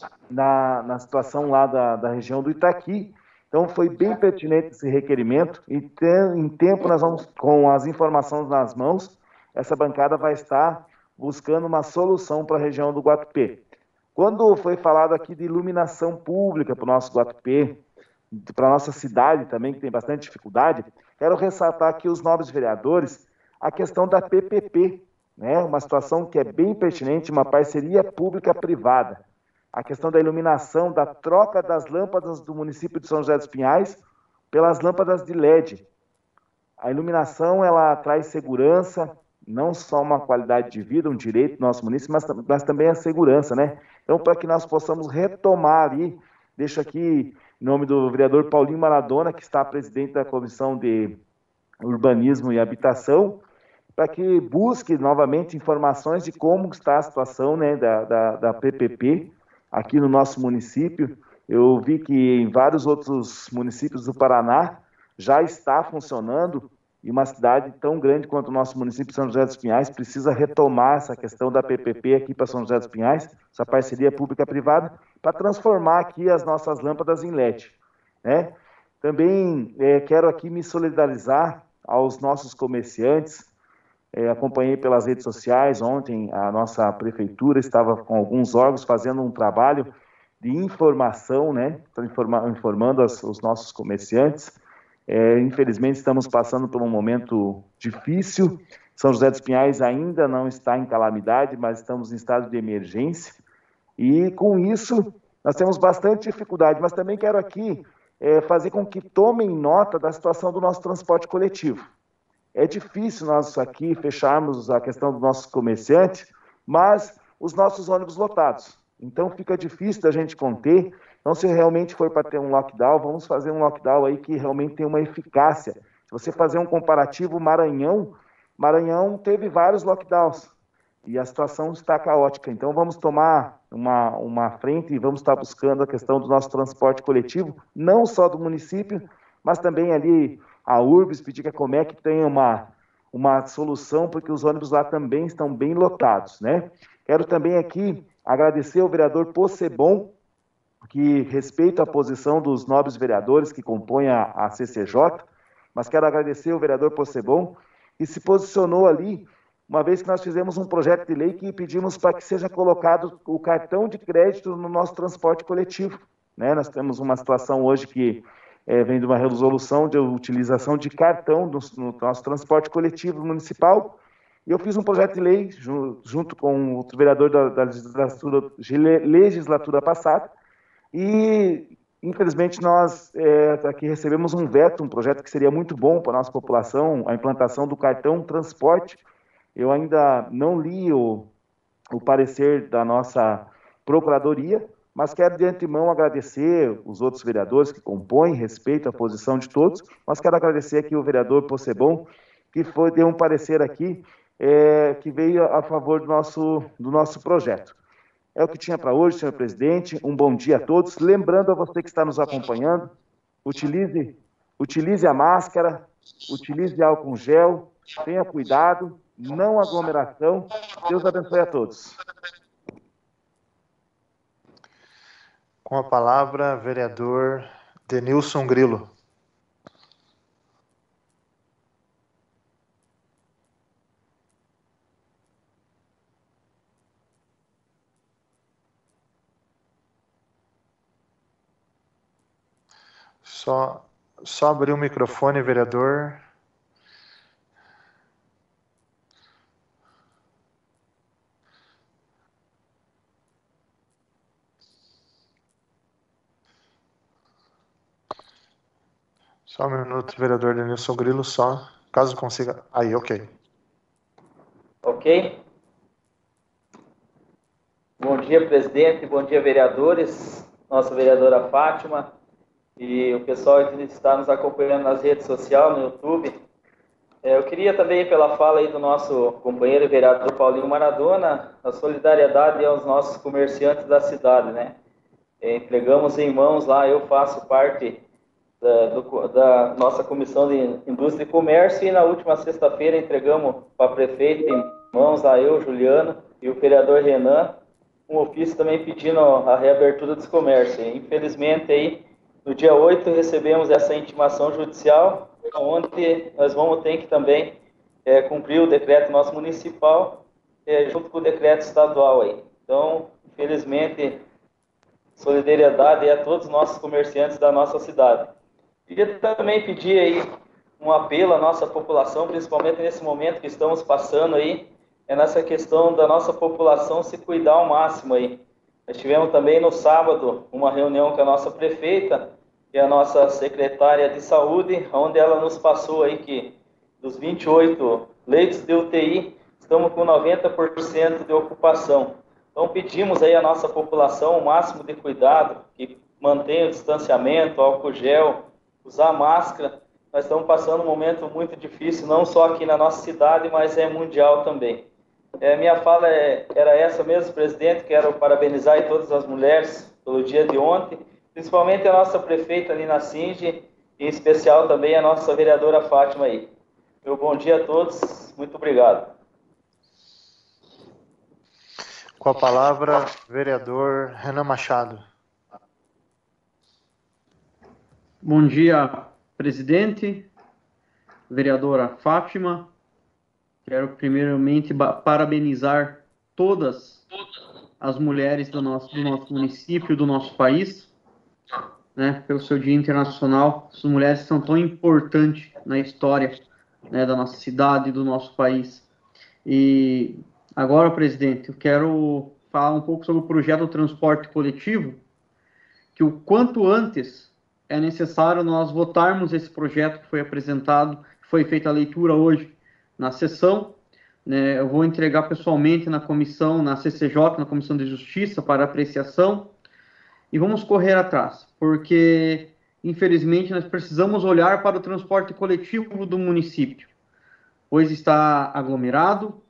na, na situação lá da, da região do Itaqui. Então foi bem pertinente esse requerimento e tem, em tempo nós vamos, com as informações nas mãos, essa bancada vai estar buscando uma solução para a região do Guatupê. Quando foi falado aqui de iluminação pública para o nosso Guatupê, para a nossa cidade também, que tem bastante dificuldade, quero ressaltar aqui os nobres vereadores a questão da P P P, né? Uma situação que é bem pertinente, uma parceria pública-privada. A questão da iluminação, da troca das lâmpadas do município de São José dos Pinhais pelas lâmpadas de L E D. A iluminação, ela traz segurança, não só uma qualidade de vida, um direito do nosso município, mas, mas também a segurança, né? Então, para que nós possamos retomar ali, deixo aqui em nome do vereador Paulinho Maradona, que está presidente da Comissão de Urbanismo e Habitação, para que busque novamente informações de como está a situação, né, da, da, da P P P aqui no nosso município. Eu vi que em vários outros municípios do Paraná já está funcionando, e uma cidade tão grande quanto o nosso município de São José dos Pinhais precisa retomar essa questão da P P P aqui para São José dos Pinhais, essa parceria pública-privada, para transformar aqui as nossas lâmpadas em L E D. Né? Também é, quero aqui me solidarizar aos nossos comerciantes. É, acompanhei pelas redes sociais, ontem a nossa prefeitura estava com alguns órgãos fazendo um trabalho de informação, né, informa, informando as, os nossos comerciantes. É, infelizmente estamos passando por um momento difícil, São José dos Pinhais ainda não está em calamidade, mas estamos em estado de emergência, e com isso nós temos bastante dificuldade, mas também quero aqui é, fazer com que tomem nota da situação do nosso transporte coletivo. É difícil nós aqui fecharmos a questão dos nossos comerciantes, mas os nossos ônibus lotados. Então fica difícil da gente conter. Então, se realmente for para ter um lockdown, vamos fazer um lockdown aí que realmente tem uma eficácia. Se você fazer um comparativo, Maranhão, Maranhão teve vários lockdowns e a situação está caótica. Então vamos tomar uma, uma frente e vamos estar buscando a questão do nosso transporte coletivo, não só do município, mas também ali a Urbis, pedir que a Comec tenha uma, uma solução, porque os ônibus lá também estão bem lotados, né? Quero também aqui agradecer ao vereador Possebon, que respeita a posição dos nobres vereadores que compõem a, a C C J, mas quero agradecer ao vereador Possebon, que se posicionou ali, uma vez que nós fizemos um projeto de lei que pedimos para que seja colocado o cartão de crédito no nosso transporte coletivo, né? Nós temos uma situação hoje que É, vem de uma resolução de utilização de cartão no, no nosso transporte coletivo municipal, e eu fiz um projeto de lei junto, junto com o vereador da, da legislatura, legislatura passada, e infelizmente nós é, aqui recebemos um veto, um projeto que seria muito bom para a nossa população, a implantação do cartão transporte. Eu ainda não li o, o parecer da nossa procuradoria, mas quero de antemão agradecer os outros vereadores que compõem, respeito a posição de todos, mas quero agradecer aqui o vereador Possebon, que foi, deu um parecer aqui, é, que veio a favor do nosso, do nosso projeto. É o que tinha para hoje, senhor presidente, um bom dia a todos. Lembrando a você que está nos acompanhando, utilize, utilize a máscara, utilize álcool gel, tenha cuidado, não aglomeração. Deus abençoe a todos. Com a palavra, vereador Denilson Grilo. Só, só abrir o microfone, vereador. Só um minuto, vereador Denilson Grilo, só, caso consiga... Aí, ok. Ok. Bom dia, presidente, bom dia, vereadores, nossa vereadora Fátima, e o pessoal que está nos acompanhando nas redes sociais, no YouTube. É, eu queria também, pela fala aí do nosso companheiro vereador Paulinho Maradona, a solidariedade aos nossos comerciantes da cidade, né? É, entregamos em mãos lá, eu faço parte da, do, da nossa Comissão de Indústria e Comércio, e na última sexta-feira entregamos para a prefeita em mãos, lá eu, Juliano, e o vereador Renan, um ofício também pedindo a reabertura dos comércios. E, infelizmente, aí, no dia oito, recebemos essa intimação judicial, onde nós vamos ter que também é, cumprir o decreto nosso municipal, é, junto com o decreto estadual aí. Então, infelizmente, solidariedade a todos os nossos comerciantes da nossa cidade. Queria também pedir aí um apelo à nossa população, principalmente nesse momento que estamos passando aí, é nessa questão da nossa população se cuidar ao máximo aí. Nós tivemos também no sábado uma reunião com a nossa prefeita e a nossa secretária de saúde, onde ela nos passou aí que dos vinte e oito leitos de U T I, estamos com noventa por cento de ocupação. Então pedimos aí à nossa população o máximo de cuidado, que mantenha o distanciamento, álcool gel, usar máscara. Nós estamos passando um momento muito difícil, não só aqui na nossa cidade, mas é mundial também. É, minha fala é, era essa mesmo, presidente. Quero parabenizar aí todas as mulheres pelo dia de ontem, principalmente a nossa prefeita Nina Singe, e em especial também a nossa vereadora Fátima aí. Meu bom dia a todos, muito obrigado. Com a palavra, vereador Renan Machado. Bom dia, presidente, vereadora Fátima. Quero primeiramente parabenizar todas as mulheres do nosso, do nosso município, do nosso país, né, pelo seu Dia Internacional. As mulheres são tão importantes na história, né, da nossa cidade e do nosso país. E agora, presidente, eu quero falar um pouco sobre o projeto do transporte coletivo, que o quanto antes é necessário nós votarmos esse projeto que foi apresentado, que foi feita a leitura hoje na sessão, né? Eu vou entregar pessoalmente na comissão, na C C J, na Comissão de Justiça, para apreciação, e vamos correr atrás, porque, infelizmente, nós precisamos olhar para o transporte coletivo do município, pois está aglomerado,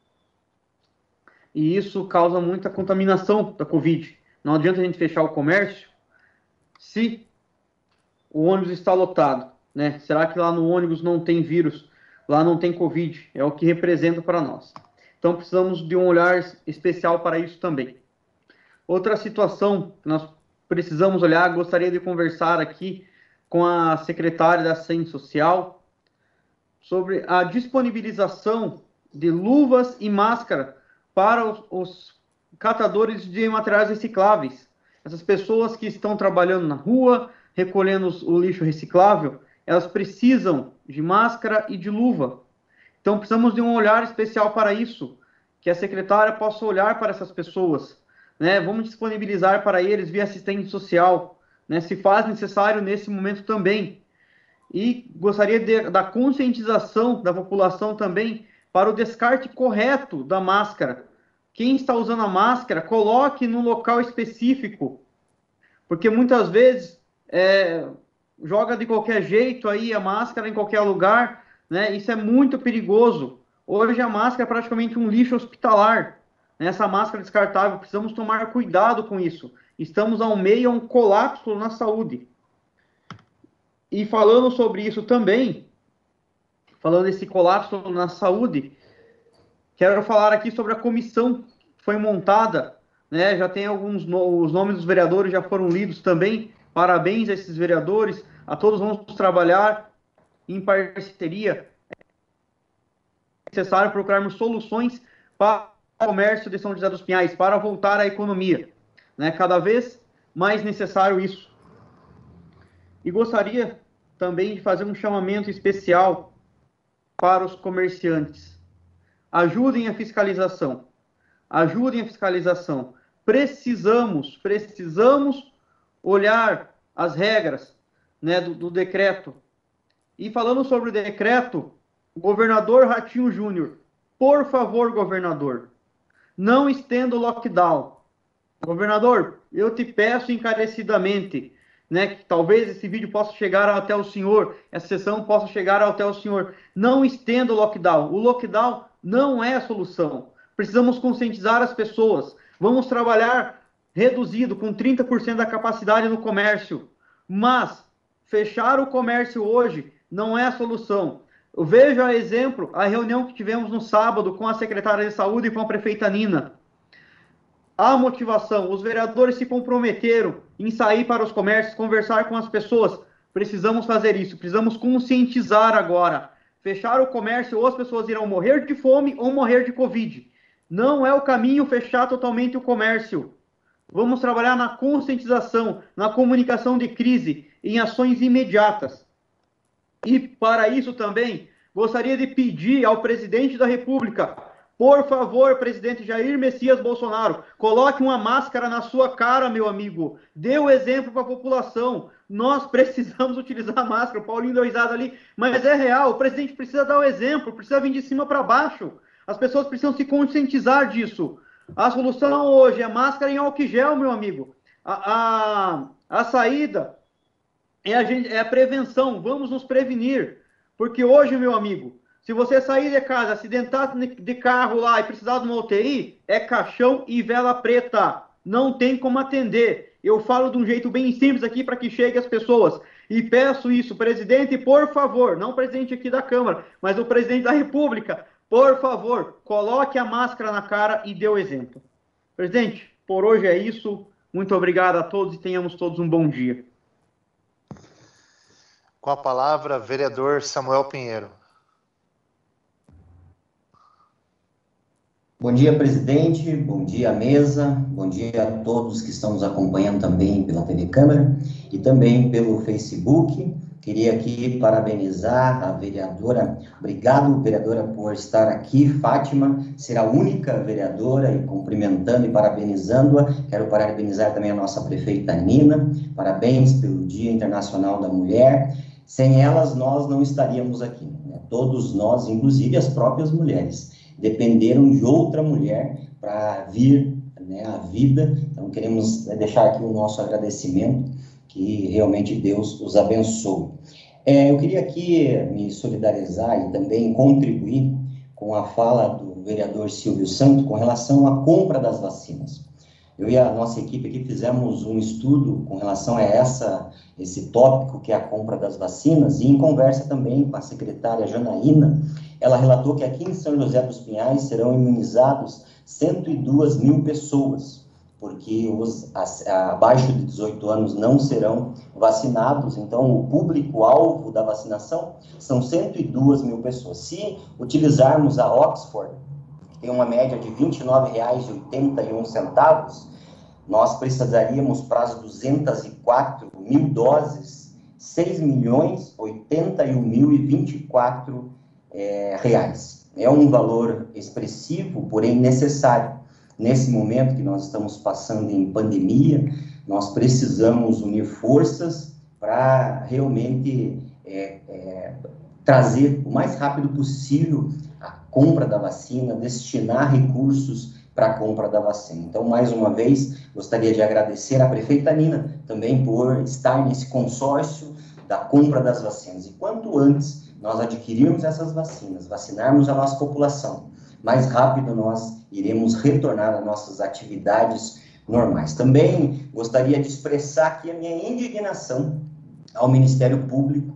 e isso causa muita contaminação da Covid. Não adianta a gente fechar o comércio se o ônibus está lotado, né? Será que lá no ônibus não tem vírus? Lá não tem Covid? É o que representa para nós. Então, precisamos de um olhar especial para isso também. Outra situação que nós precisamos olhar, gostaria de conversar aqui com a secretária da Assistência Social sobre a disponibilização de luvas e máscara para os, os catadores de materiais recicláveis. Essas pessoas que estão trabalhando na rua, recolhendo o lixo reciclável, elas precisam de máscara e de luva. Então, precisamos de um olhar especial para isso, que a secretária possa olhar para essas pessoas, né? Vamos disponibilizar para eles via assistente social, né? Se faz necessário nesse momento também. E gostaria de, da conscientização da população também para o descarte correto da máscara. Quem está usando a máscara, coloque no local específico, porque muitas vezes é, joga de qualquer jeito aí a máscara em qualquer lugar, né? Isso é muito perigoso. Hoje a máscara é praticamente um lixo hospitalar, né? Essa máscara descartável, precisamos tomar cuidado com isso. Estamos ao meio a um colapso na saúde. E falando sobre isso também, falando desse colapso na saúde, quero falar aqui sobre a comissão que foi montada, né? Já tem alguns, no... os nomes dos vereadores já foram lidos também. Parabéns a esses vereadores, a todos. Vamos trabalhar em parceria. É necessário procurarmos soluções para o comércio de São José dos Pinhais, para voltar à economia, né? Cada vez mais necessário isso. E gostaria também de fazer um chamamento especial para os comerciantes. Ajudem a fiscalização. Ajudem a fiscalização. Precisamos, precisamos olhar as regras, né, do, do decreto. E falando sobre o decreto, o governador Ratinho Júnior, por favor, governador, não estenda o lockdown. Governador, eu te peço encarecidamente, né, que talvez esse vídeo possa chegar até o senhor, essa sessão possa chegar até o senhor. Não estenda o lockdown. O lockdown não é a solução. Precisamos conscientizar as pessoas. Vamos trabalhar reduzido, com trinta por cento da capacidade no comércio. Mas fechar o comércio hoje não é a solução. Eu vejo a exemplo a reunião que tivemos no sábado com a secretária de saúde e com a prefeita Nina. A motivação, os vereadores se comprometeram em sair para os comércios, conversar com as pessoas. Precisamos fazer isso, precisamos conscientizar agora. Fechar o comércio, ou as pessoas irão morrer de fome ou morrer de Covid. Não é o caminho fechar totalmente o comércio. Vamos trabalhar na conscientização, na comunicação de crise, em ações imediatas. E para isso também, gostaria de pedir ao presidente da República, por favor, presidente Jair Messias Bolsonaro, coloque uma máscara na sua cara, meu amigo. Dê o exemplo para a população. Nós precisamos utilizar a máscara. O Paulinho deu risada ali, mas é real. O presidente precisa dar o exemplo, precisa vir de cima para baixo. As pessoas precisam se conscientizar disso. A solução hoje é máscara em álcool gel, meu amigo. A, a, a saída é a, gente, é a prevenção. Vamos nos prevenir. Porque hoje, meu amigo, se você sair de casa, acidentar de carro lá e precisar de uma U T I, é caixão e vela preta. Não tem como atender. Eu falo de um jeito bem simples aqui para que chegue às pessoas. E peço isso, presidente, por favor, não o presidente aqui da Câmara, mas o presidente da República, por favor, coloque a máscara na cara e dê o exemplo. Presidente, por hoje é isso. Muito obrigado a todos e tenhamos todos um bom dia. Com a palavra, vereador Samuel Pinheiro. Bom dia, presidente. Bom dia, mesa. Bom dia a todos que estão nos acompanhando também pela T V Câmara e também pelo Facebook. Queria aqui parabenizar a vereadora. Obrigado, vereadora, por estar aqui. Fátima, ser a única vereadora, e cumprimentando e parabenizando-a. Quero parabenizar também a nossa prefeita Nina. Parabéns pelo Dia Internacional da Mulher. Sem elas, nós não estaríamos aqui, né? Todos nós, inclusive as próprias mulheres, dependeram de outra mulher para vir, né, à vida. Então, queremos, né, deixar aqui o nosso agradecimento, que realmente Deus os abençoe. É, eu queria aqui me solidarizar e também contribuir com a fala do vereador Silvio Santos com relação à compra das vacinas. Eu e a nossa equipe aqui fizemos um estudo com relação a essa, esse tópico, que é a compra das vacinas, e em conversa também com a secretária Janaína, ela relatou que aqui em São José dos Pinhais serão imunizados cento e duas mil pessoas, porque os a, abaixo de dezoito anos não serão vacinados. Então o público-alvo da vacinação são cento e duas mil pessoas. Se utilizarmos a Oxford, que tem uma média de vinte e nove reais e oitenta e um centavos, nós precisaríamos para as duzentas e quatro mil doses, seis milhões oitenta e um mil e vinte e quatro é, reais. É um valor expressivo, porém necessário. Nesse momento que nós estamos passando em pandemia, nós precisamos unir forças para realmente é, é, trazer o mais rápido possível a compra da vacina, destinar recursos para a compra da vacina. Então, mais uma vez, gostaria de agradecer à prefeita Nina também por estar nesse consórcio da compra das vacinas. E quanto antes nós adquirirmos essas vacinas, vacinarmos a nossa população, mais rápido nós iremos retornar às nossas atividades normais. Também gostaria de expressar aqui a minha indignação ao Ministério Público,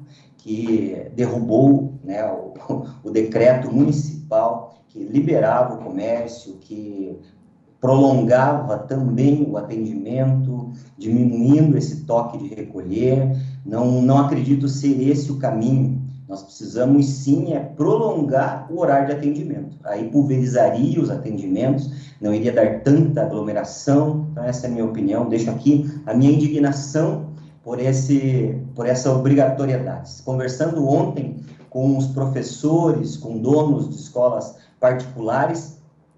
que derrubou, né, o, o decreto municipal que liberava o comércio, que prolongava também o atendimento, diminuindo esse toque de recolher. Não, não acredito ser esse o caminho. Nós precisamos, sim, é prolongar o horário de atendimento. Aí pulverizaria os atendimentos, não iria dar tanta aglomeração. Então, essa é a minha opinião. Deixo aqui a minha indignação por, esse, por essa obrigatoriedade. Conversando ontem com os professores, com donos de escolas particulares,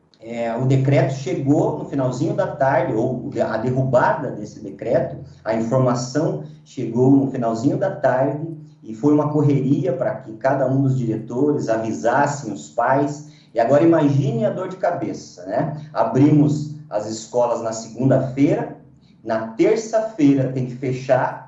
é, o decreto chegou no finalzinho da tarde, ou a derrubada desse decreto, a informação chegou no finalzinho da tarde, e foi uma correria para que cada um dos diretores avisassem os pais. E agora imagine a dor de cabeça, né? Abrimos as escolas na segunda-feira, na terça-feira tem que fechar,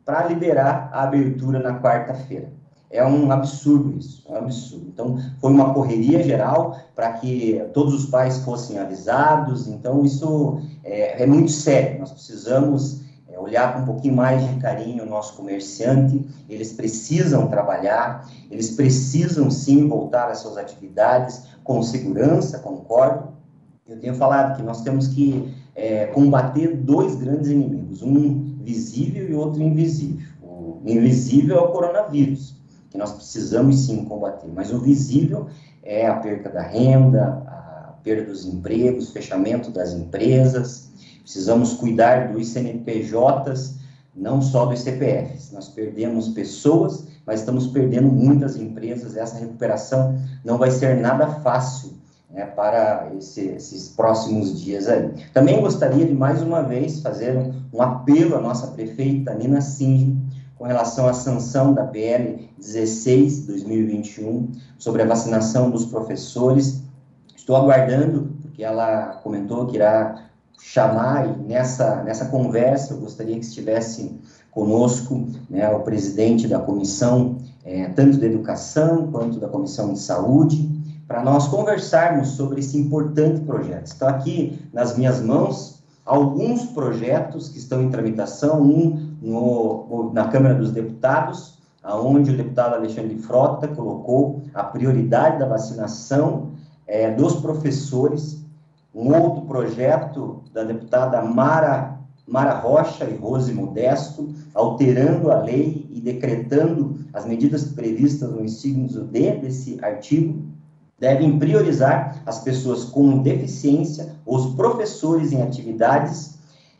para liberar a abertura na quarta-feira. É um absurdo isso, é um absurdo. Então, foi uma correria geral para que todos os pais fossem avisados. Então, isso é, é muito sério. Nós precisamos é, olhar com um pouquinho mais de carinho o nosso comerciante. Eles precisam trabalhar, eles precisam, sim, voltar às suas atividades com segurança, concordo. Eu tenho falado que nós temos que é, combater dois grandes inimigos, um visível e outro invisível. O invisível é o coronavírus, que nós precisamos sim combater, mas o visível é a perda da renda, a perda dos empregos, fechamento das empresas. Precisamos cuidar dos C N P Js, não só dos C P Fs. Nós perdemos pessoas, mas estamos perdendo muitas empresas. Essa recuperação não vai ser nada fácil, né, para esse, esses próximos dias aí. Também gostaria de, mais uma vez, fazer um, um apelo à nossa prefeita, Nina Singe, com relação à sanção da P L dezesseis de dois mil e vinte e um, sobre a vacinação dos professores. Estou aguardando, porque ela comentou que irá chamar, e nessa, nessa conversa eu gostaria que estivesse conosco, né, o presidente da comissão, é, tanto de educação quanto da comissão de saúde, para nós conversarmos sobre esse importante projeto. Estão aqui nas minhas mãos alguns projetos que estão em tramitação, um no, na Câmara dos Deputados, onde o deputado Alexandre Frota colocou a prioridade da vacinação é, dos professores, um outro projeto da deputada Mara, Mara Rocha e Rose Modesto, alterando a lei e decretando as medidas previstas no inciso D desse artigo, devem priorizar as pessoas com deficiência, os professores em atividades,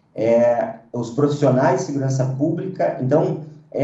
é, os profissionais de segurança pública. Então,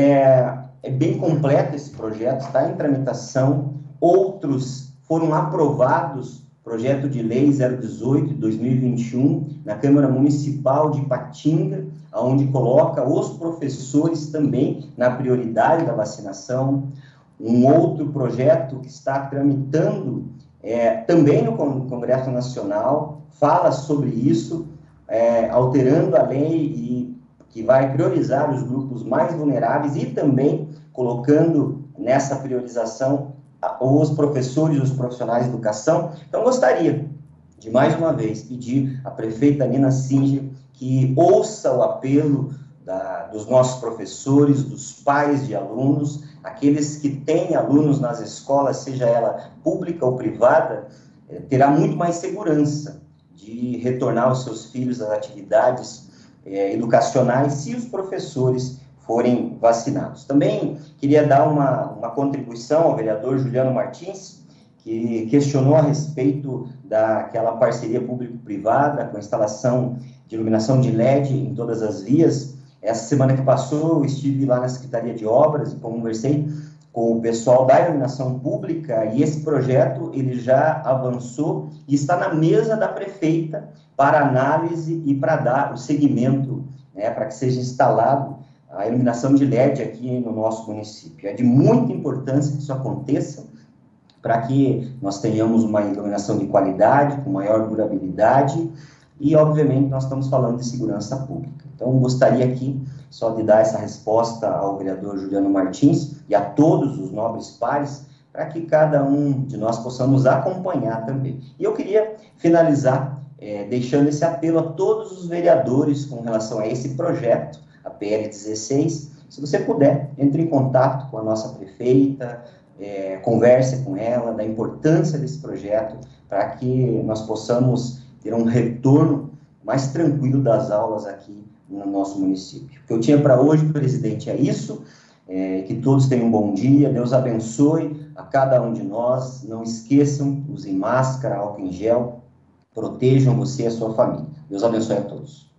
é, é bem completo esse projeto, está em tramitação. Outros foram aprovados, projeto de lei zero dezoito de dois mil e vinte e um, na Câmara Municipal de Ipatinga, onde coloca os professores também na prioridade da vacinação. Um outro projeto que está tramitando é, também no Congresso Nacional, fala sobre isso, é, alterando a lei e que vai priorizar os grupos mais vulneráveis e também colocando nessa priorização os professores e os profissionais de educação. Então, gostaria de, mais uma vez, pedir à prefeita Nina Singe que ouça o apelo da, dos nossos professores, dos pais de alunos, aqueles que têm alunos nas escolas, seja ela pública ou privada, eh, terá muito mais segurança de retornar os seus filhos às atividades eh, educacionais se os professores forem vacinados. Também queria dar uma, uma contribuição ao vereador Juliano Martins, que questionou a respeito daquela parceria público-privada com a instalação de iluminação de L E D em todas as vias. Essa semana que passou, eu estive lá na Secretaria de Obras e conversei com o pessoal da iluminação pública, e esse projeto ele já avançou e está na mesa da prefeita para análise e para dar o seguimento, né, para que seja instalado a iluminação de L E D aqui no nosso município. É de muita importância que isso aconteça, para que nós tenhamos uma iluminação de qualidade, com maior durabilidade, e, obviamente, nós estamos falando de segurança pública. Então, gostaria aqui só de dar essa resposta ao vereador Juliano Martins e a todos os nobres pares, para que cada um de nós possamos acompanhar também. E eu queria finalizar é, deixando esse apelo a todos os vereadores com relação a esse projeto, a P L dezesseis. Se você puder, entre em contato com a nossa prefeita, é, converse com ela da importância desse projeto, para que nós possamos ter um retorno mais tranquilo das aulas aqui no nosso município. O que eu tinha para hoje, presidente, é isso. É, que todos tenham um bom dia, Deus abençoe a cada um de nós. Não esqueçam, usem máscara, álcool em gel, protejam você e a sua família. Deus abençoe a todos.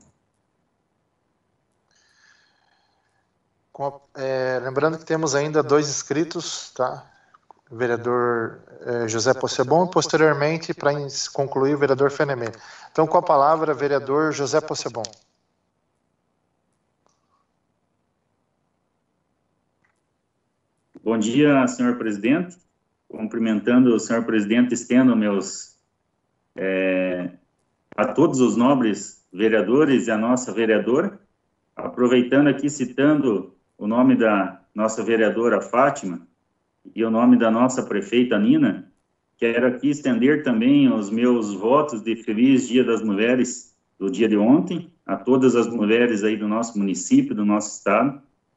Com a, é, lembrando que temos ainda dois inscritos, tá? O vereador eh, José Possebon, e posteriormente, para concluir, o vereador Fenemê. Então, com a palavra, vereador José Possebon. Bom dia, senhor presidente. Cumprimentando o senhor presidente, estendo meus é, a todos os nobres vereadores e a nossa vereadora, a aproveitando aqui, citando o nome da nossa vereadora Fátima e o nome da nossa prefeita Nina, quero aqui estender também os meus votos de feliz Dia das Mulheres do dia de ontem, a todas as mulheres aí do nosso município, do nosso estado.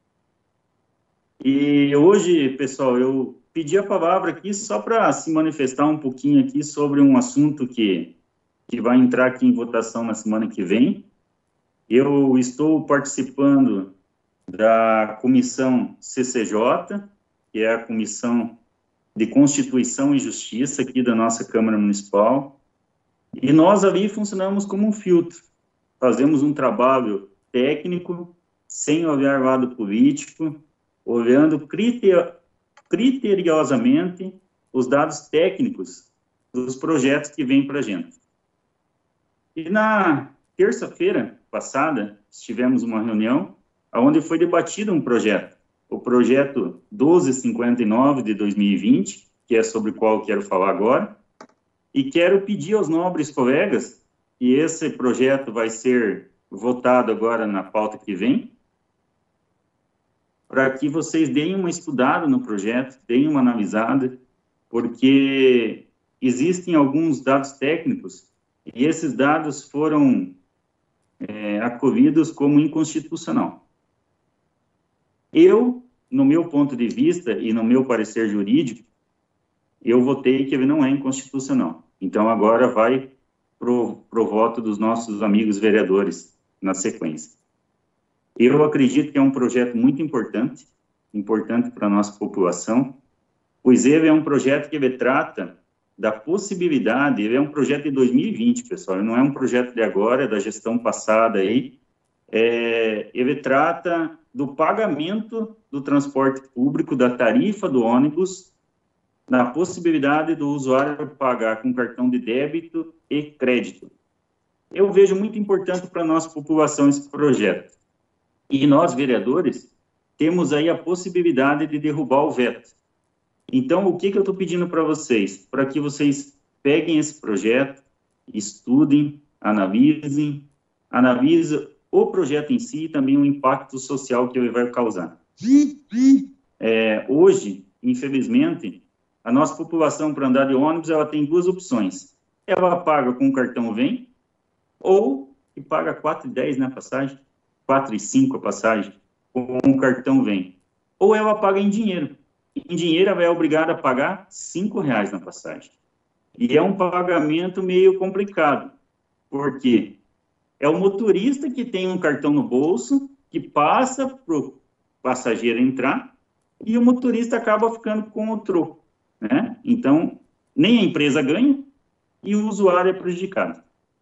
E hoje, pessoal, eu pedi a palavra aqui só para se manifestar um pouquinho aqui sobre um assunto que, que vai entrar aqui em votação na semana que vem. Eu estou participando da comissão C C J, que é a Comissão de Constituição e Justiça aqui da nossa Câmara Municipal, e nós ali funcionamos como um filtro. Fazemos um trabalho técnico, sem olhar lado político, olhando criter criteriosamente os dados técnicos dos projetos que vêm para a gente. E na terça-feira passada, tivemos uma reunião onde foi debatido um projeto, o projeto doze cinquenta e nove de dois mil e vinte, que é sobre o qual eu quero falar agora, e quero pedir aos nobres colegas, e esse projeto vai ser votado agora na pauta que vem, para que vocês deem uma estudada no projeto, deem uma analisada, porque existem alguns dados técnicos, e esses dados foram é, acolhidos como inconstitucional. Eu, no meu ponto de vista e no meu parecer jurídico, eu votei que ele não é inconstitucional. Então, agora vai para o voto dos nossos amigos vereadores na sequência. Eu acredito que é um projeto muito importante, importante para a nossa população, pois ele é um projeto que ele trata da possibilidade, ele é um projeto de dois mil e vinte, pessoal, ele não é um projeto de agora, é da gestão passada aí, é, ele trata do pagamento do transporte público, da tarifa do ônibus, na possibilidade do usuário pagar com cartão de débito e crédito. Eu vejo muito importante para a nossa população esse projeto. E nós, vereadores, temos aí a possibilidade de derrubar o veto. Então, o que, que eu estou pedindo para vocês? Para que vocês peguem esse projeto, estudem, analisem, analisem o projeto em si e também o impacto social que ele vai causar. É, hoje, infelizmente, a nossa população para andar de ônibus, ela tem duas opções. Ela paga com o cartão Vem, ou que paga quatro reais e dez na passagem, quatro reais e cinco a passagem, com o cartão Vem. Ou ela paga em dinheiro. Em dinheiro, ela é obrigada a pagar cinco reais na passagem. E é um pagamento meio complicado, porque é o motorista que tem um cartão no bolso, que passa para o passageiro entrar, e o motorista acaba ficando com o troco, né? Então, nem a empresa ganha, e o usuário é prejudicado.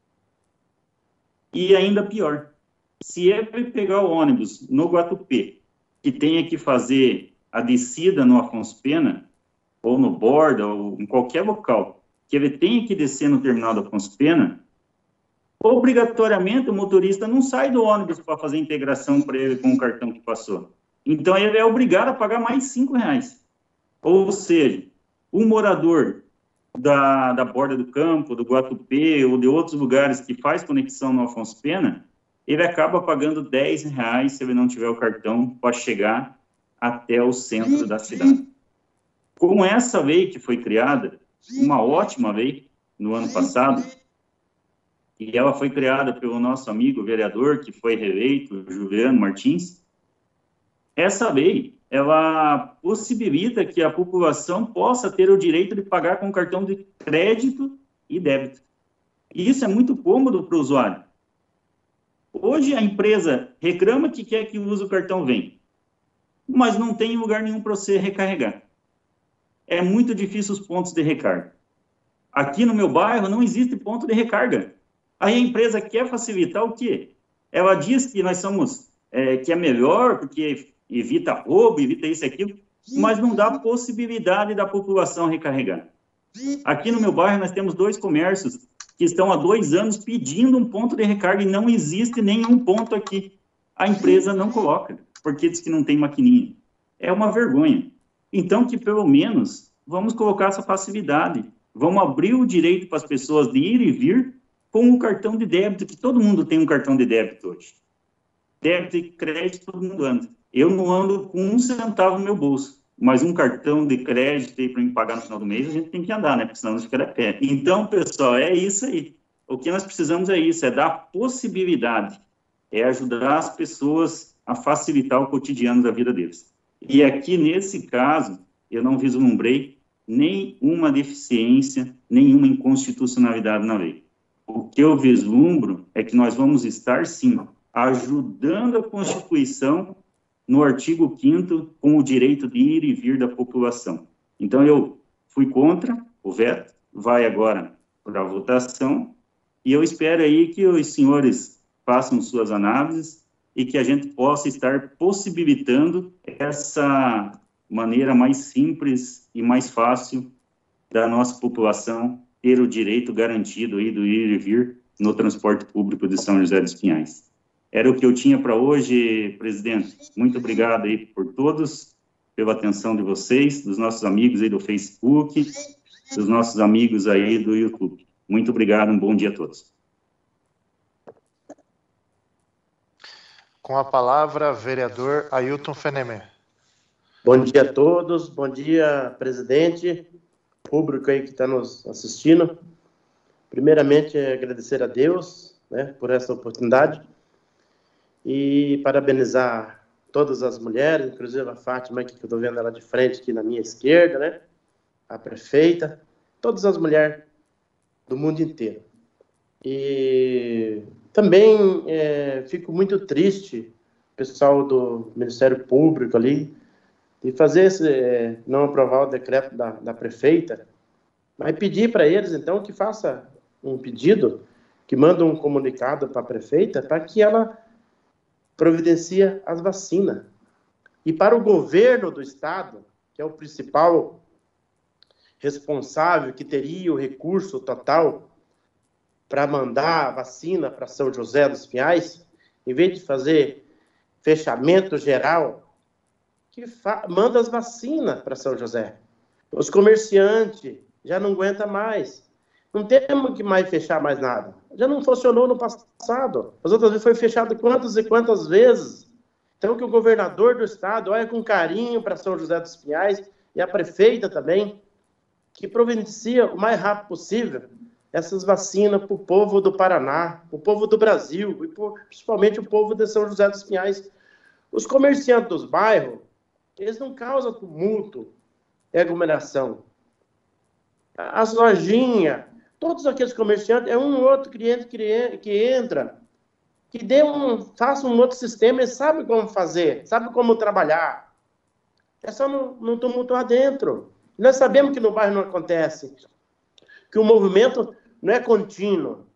E ainda pior, se ele pegar o ônibus no Guatupê, que tenha que fazer a descida no Afonso Pena, ou no Borda, ou em qualquer local, que ele tenha que descer no terminal do Afonso Pena, obrigatoriamente o motorista não sai do ônibus para fazer a integração para ele com o cartão que passou. Então, ele é obrigado a pagar mais cinco reais. Ou seja, um morador da, da Borda do Campo, do Guatupê, ou de outros lugares que faz conexão no Afonso Pena, ele acaba pagando dez reais se ele não tiver o cartão para chegar até o centro da cidade. Com essa lei que foi criada, uma ótima lei, no ano passado, e ela foi criada pelo nosso amigo vereador, que foi reeleito, Juliano Martins, essa lei, ela possibilita que a população possa ter o direito de pagar com cartão de crédito e débito. E isso é muito cômodo para o usuário. Hoje a empresa reclama que quer que use o cartão Vem, mas não tem lugar nenhum para você recarregar. É muito difícil os pontos de recarga. Aqui no meu bairro não existe ponto de recarga. Aí a empresa quer facilitar o quê? Ela diz que nós somos, é, que é melhor, porque evita roubo, evita isso e aquilo, mas não dá possibilidade da população recarregar. Aqui no meu bairro nós temos dois comércios que estão há dois anos pedindo um ponto de recarga e não existe nenhum ponto aqui. A empresa não coloca, porque diz que não tem maquininha. É uma vergonha. Então, que pelo menos, vamos colocar essa facilidade. Vamos abrir o direito para as pessoas de ir e vir com o cartão de débito, que todo mundo tem um cartão de débito hoje. débito e crédito todo mundo anda. Eu não ando com um centavo no meu bolso, mas um cartão de crédito para me pagar no final do mês, a gente tem que andar, né? Porque senão a gente fica de pé. Então, pessoal, é isso aí. O que nós precisamos é isso, é dar possibilidade, é ajudar as pessoas a facilitar o cotidiano da vida deles. E aqui, nesse caso, eu não vislumbrei nenhuma deficiência, nenhuma inconstitucionalidade na lei. O que eu vislumbro é que nós vamos estar, sim, ajudando a Constituição no artigo quinto com o direito de ir e vir da população. Então, eu fui contra o veto, vai agora para a votação, e eu espero aí que os senhores façam suas análises e que a gente possa estar possibilitando essa maneira mais simples e mais fácil da nossa população ter o direito garantido aí do ir e vir no transporte público de São José dos Pinhais. Era o que eu tinha para hoje, presidente. Muito obrigado aí por todos, pela atenção de vocês, dos nossos amigos aí do Facebook, dos nossos amigos aí do YouTube. Muito obrigado, um bom dia a todos. Com a palavra, vereador Ailton Fenemé. Bom dia a todos, bom dia, presidente, público aí que está nos assistindo. Primeiramente, agradecer a Deus, né, por essa oportunidade e parabenizar todas as mulheres, inclusive a Fátima, aqui, que eu estou vendo ela de frente aqui na minha esquerda, né, a prefeita, todas as mulheres do mundo inteiro. E também é, fico muito triste, pessoal do Ministério Público ali, de fazer esse, é, não aprovar o decreto da, da prefeita, mas pedir para eles, então, que faça um pedido, que manda um comunicado para a prefeita, para que ela providencie as vacinas. E para o governo do estado, que é o principal responsável, que teria o recurso total para mandar a vacina para São José dos Pinhais, em vez de fazer fechamento geral, que manda as vacinas para São José. Os comerciantes já não aguentam mais. Não temos que mais fechar mais nada. Já não funcionou no passado. As outras vezes foi fechado quantas e quantas vezes. Então, que o governador do estado olha com carinho para São José dos Pinhais e a prefeita também, que providencia o mais rápido possível essas vacinas para o povo do Paraná, para o povo do Brasil, e principalmente o povo de São José dos Pinhais. Os comerciantes dos bairros, eles não causam tumulto e aglomeração. As lojinhas, todos aqueles comerciantes, é um ou outro cliente que, que entra, que dê um, faça um outro sistema, ele sabe como fazer, sabe como trabalhar. É só não, não tumultuar dentro. Nós sabemos que no bairro não acontece, que o movimento não é contínuo.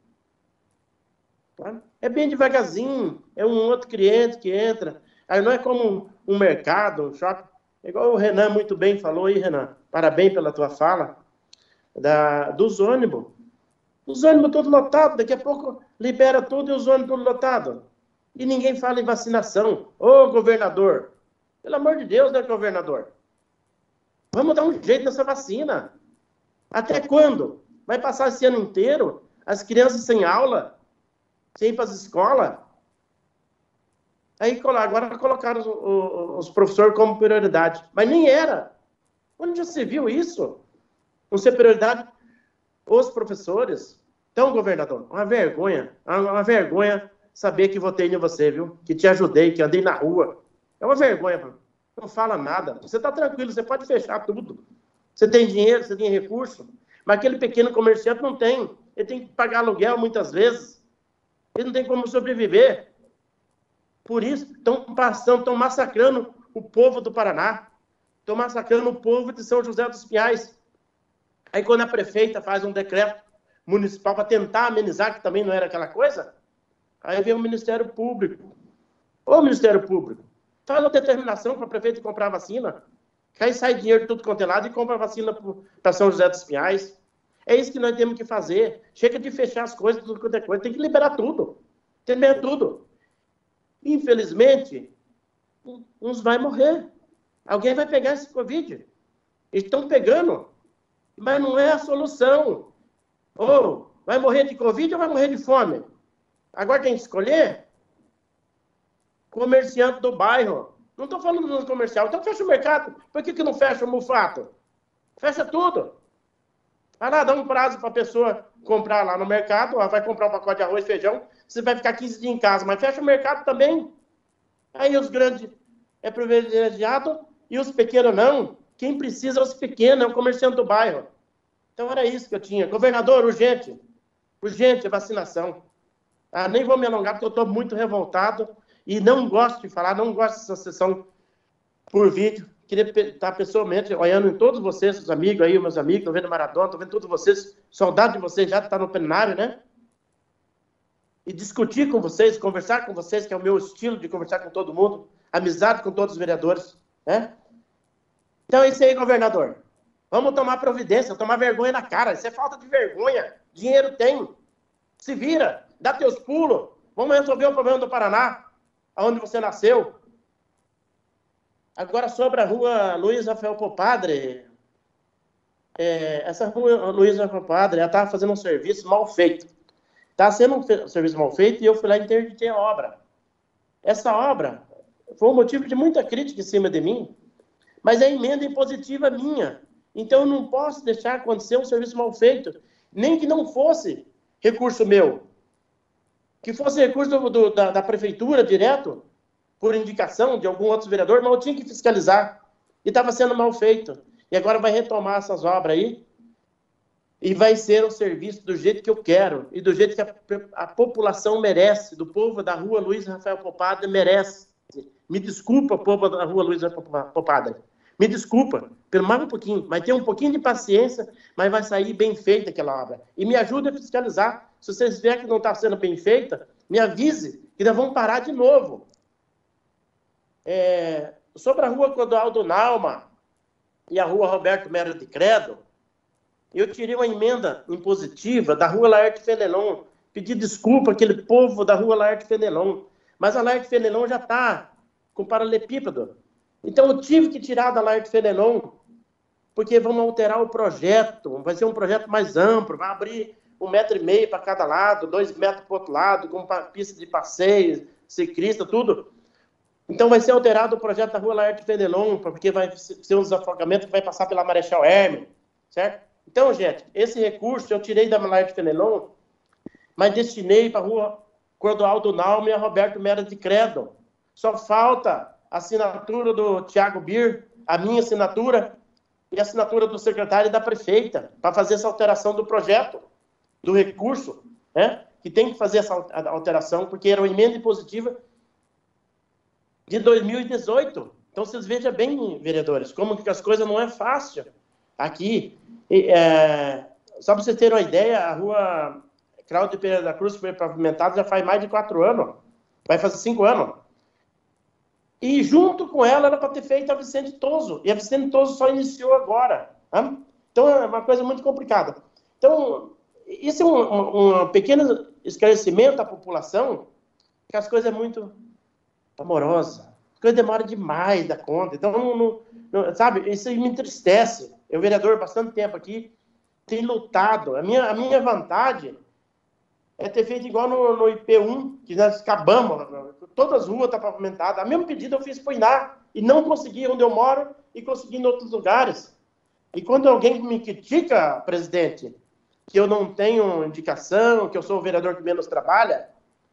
Tá? É bem devagarzinho, é um outro cliente que entra. Aí não é como um mercado, um shopping. Igual o Renan muito bem falou aí, Renan. Parabéns pela tua fala. Da, dos ônibus. Os ônibus todos lotados. Daqui a pouco libera tudo e os ônibus todos lotados. E ninguém fala em vacinação. Ô, governador. Pelo amor de Deus, né, governador? Vamos dar um jeito nessa vacina. Até quando? Vai passar esse ano inteiro? As crianças sem aula? Sem ir para as escolas? Aí agora colocaram os, os, os professores como prioridade. Mas nem era. Onde já se viu isso? Não ser prioridade os professores. Então, governador, uma vergonha. Uma vergonha saber que votei em você, viu? Que te ajudei, que andei na rua. É uma vergonha. Não fala nada. Você está tranquilo, você pode fechar tudo. Você tem dinheiro, você tem recurso. Mas aquele pequeno comerciante não tem. Ele tem que pagar aluguel muitas vezes. Ele não tem como sobreviver. Por isso, estão passando, estão massacrando o povo do Paraná. Estão massacrando o povo de São José dos Pinhais. Aí, quando a prefeita faz um decreto municipal para tentar amenizar, que também não era aquela coisa, aí vem o Ministério Público. Ô, Ministério Público, faz uma determinação para a prefeita comprar vacina. Que aí sai dinheiro de tudo quanto é lado e compra vacina para São José dos Pinhais. É isso que nós temos que fazer. Chega de fechar as coisas, tudo quanto é coisa. Tem que liberar tudo. Tem que liberar tudo. Infelizmente, uns vai morrer. Alguém vai pegar esse Covid. Eles estão pegando, mas não é a solução. Ou vai morrer de Covid ou vai morrer de fome? Agora tem que escolher. comerciante do bairro. Não estou falando do comercial. Então fecha o mercado. Por que, que não fecha o Mufato? Fecha tudo. Vai lá, dá um prazo para a pessoa comprar lá no mercado. Ela vai comprar um pacote de arroz e feijão. Você vai ficar quinze dias em casa. Mas fecha o mercado também. Aí os grandes é privilegiado e os pequenos não. Quem precisa é os pequenos, é o comerciante do bairro. Então era isso que eu tinha. Governador, urgente. Urgente, vacinação. Ah, nem vou me alongar, porque eu estou muito revoltado e não gosto de falar, não gosto dessa sessão por vídeo. Queria estar pessoalmente olhando em todos vocês, os amigos aí, meus amigos, estou vendo Maratona, estou vendo todos vocês, saudade de vocês já estar no plenário, né? E discutir com vocês, conversar com vocês, que é o meu estilo de conversar com todo mundo, amizade com todos os vereadores, né? Então é isso aí, governador. Vamos tomar providência, tomar vergonha na cara. Isso é falta de vergonha. Dinheiro tem. Se vira, dá teus pulos. Vamos resolver o problema do Paraná, onde você nasceu. Agora sobre a rua Luiz Rafael Popadre. É, essa rua Luiz Rafael Popadre, ela estava fazendo um serviço mal feito. Estava sendo um serviço mal feito e eu fui lá e interditei a obra. Essa obra foi um motivo de muita crítica em cima de mim, mas é emenda impositiva minha. Então eu não posso deixar acontecer um serviço mal feito, nem que não fosse recurso meu. Que fosse recurso do, do, da, da prefeitura direto, por indicação de algum outro vereador, mas eu tinha que fiscalizar. E estava sendo mal feito. E agora vai retomar essas obras aí, e vai ser um serviço do jeito que eu quero, e do jeito que a, a população merece, do povo da rua Luiz Rafael Popadre merece. Me desculpa, povo da rua Luiz Rafael Popadre. Me desculpa, pelo mais um pouquinho, mas tenha um pouquinho de paciência, mas vai sair bem feita aquela obra. E me ajude a fiscalizar. Se vocês verem que não está sendo bem feita, me avise, que nós vamos parar de novo. É, sobre a rua Clodoaldo Nauma e a rua Roberto Melo de Credo, eu tirei uma emenda impositiva da rua Laerte Fenelon, pedi desculpa àquele povo da rua Laerte Fenelon, mas a Laerte Fenelon já está com paralelepípedo. Então eu tive que tirar da Laerte Fenelon, porque vamos alterar o projeto, vai ser um projeto mais amplo, vai abrir um metro e meio para cada lado, dois metros para o outro lado, com pista de passeio, ciclista, tudo. Então vai ser alterado o projeto da rua Laerte Fenelon, porque vai ser um desafogamento que vai passar pela Marechal Hermes, certo? Então, gente, esse recurso eu tirei da Laerte Fenelon, mas destinei para a rua Clodoaldo Nauma e a Roberto Melo de Credo. Só falta a assinatura do Tiago Bir, a minha assinatura e a assinatura do secretário e da prefeita, para fazer essa alteração do projeto, do recurso, né? Que tem que fazer essa alteração, porque era uma emenda impositiva de dois mil e dezoito. Então, vocês vejam bem, vereadores, como que as coisas não é fácil aqui. É, só para vocês terem uma ideia, a rua Cláudio Pereira da Cruz foi pavimentada já faz mais de quatro anos. Vai fazer cinco anos. E junto com ela era para ter feito a Vicente Toso. E a Vicente Toso só iniciou agora. Tá? Então é uma coisa muito complicada. Então, isso é um, um, um pequeno esclarecimento à população, que as coisas é muito amorosas. As coisas demoram demais da conta. Então, não, não, não, sabe, isso me entristece. Eu, vereador, bastante tempo aqui, tenho lutado. A minha, a minha vontade é ter feito igual no, no I P um, que nós acabamos, todas as ruas estão pavimentadas. O mesmo pedido eu fiz para o Iná, e não consegui onde eu moro, e consegui em outros lugares. E quando alguém me critica, presidente, que eu não tenho indicação, que eu sou o vereador que menos trabalha,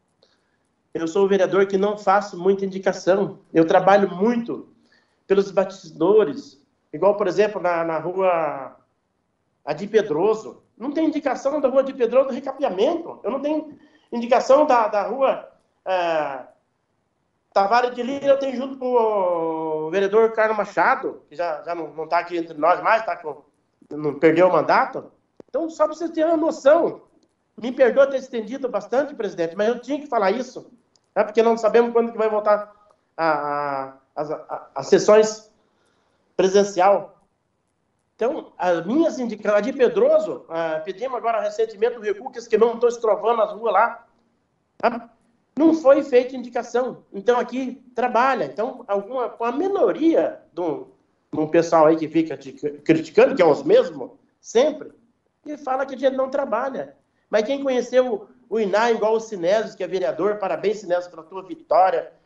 eu sou o vereador que não faço muita indicação. Eu trabalho muito pelos bastidores, igual, por exemplo, na, na rua Adi Pedroso. Não tem indicação da rua Adi Pedroso do recapeamento. Eu não tenho indicação da, da rua é, Tavares de Lira, eu tenho junto com o vereador Carlos Machado, que já, já não está aqui entre nós mais, tá com, não perdeu o mandato. Então, só para vocês terem uma noção, me perdoa ter estendido bastante, presidente, mas eu tinha que falar isso, né, porque não sabemos quando que vai voltar a, a, as, a, as sessões presencial. Então, as minhas indicações, de Pedroso, uh, pedimos agora recentemente o recurso que não estou estrovando as ruas lá, tá? Não foi feita indicação. Então, aqui, trabalha. Então, alguma, a minoria do, do pessoal aí que fica te criticando, que é os mesmos, sempre, e fala que a gente não trabalha. Mas quem conheceu o Iná, igual o Sinésio, que é vereador, parabéns, Sinésio, pela tua vitória,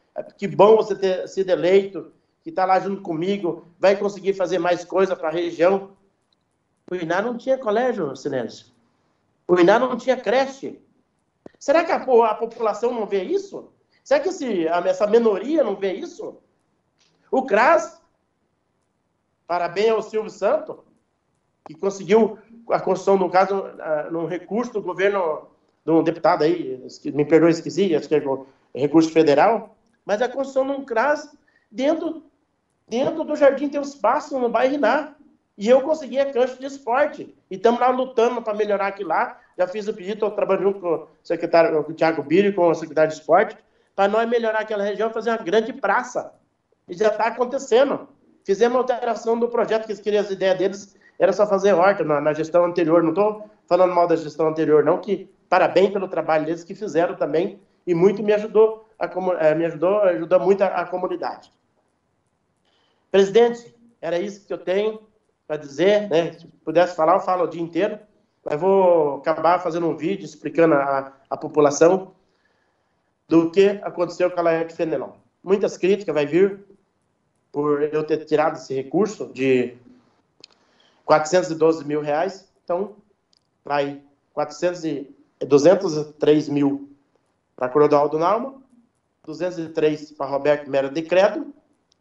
que bom você ter sido eleito, que está lá junto comigo, vai conseguir fazer mais coisa para a região. O Iná não tinha colégio, Sinésio. O Iná não tinha creche. Será que a, a população não vê isso? Será que esse, essa minoria não vê isso? O CRAS, parabéns ao Silvio Santos, que conseguiu a construção, no caso, num recurso do governo, de um deputado aí, me perdoe, esqueci, acho que é recurso federal, mas a construção de um CRAS dentro, dentro do Jardim tem um espaço no bairro Iná. E eu consegui a cancha de esporte. E estamos lá lutando para melhorar aquilo lá. Já fiz o pedido, estou trabalhando junto com o secretário, com o Thiago Biri, com o secretário de esporte, para nós melhorar aquela região e fazer uma grande praça. E já está acontecendo. Fizemos uma alteração do projeto, que eles queriam, as ideias deles era só fazer horta na, na gestão anterior. Não estou falando mal da gestão anterior, não, que parabéns pelo trabalho deles que fizeram também. E muito me ajudou, a, me ajudou, ajudou muito a, a comunidade. Presidente, era isso que eu tenho para dizer, né? Se pudesse falar, eu falo o dia inteiro, mas vou acabar fazendo um vídeo explicando a, a população do que aconteceu com a Laerte Fenelon. Muitas críticas vai vir por eu ter tirado esse recurso de quatrocentos e doze mil reais, então vai quatrocentos e, duzentos e três mil para Clodoaldo Nauma, duzentos e três para Roberto Mera de Credo,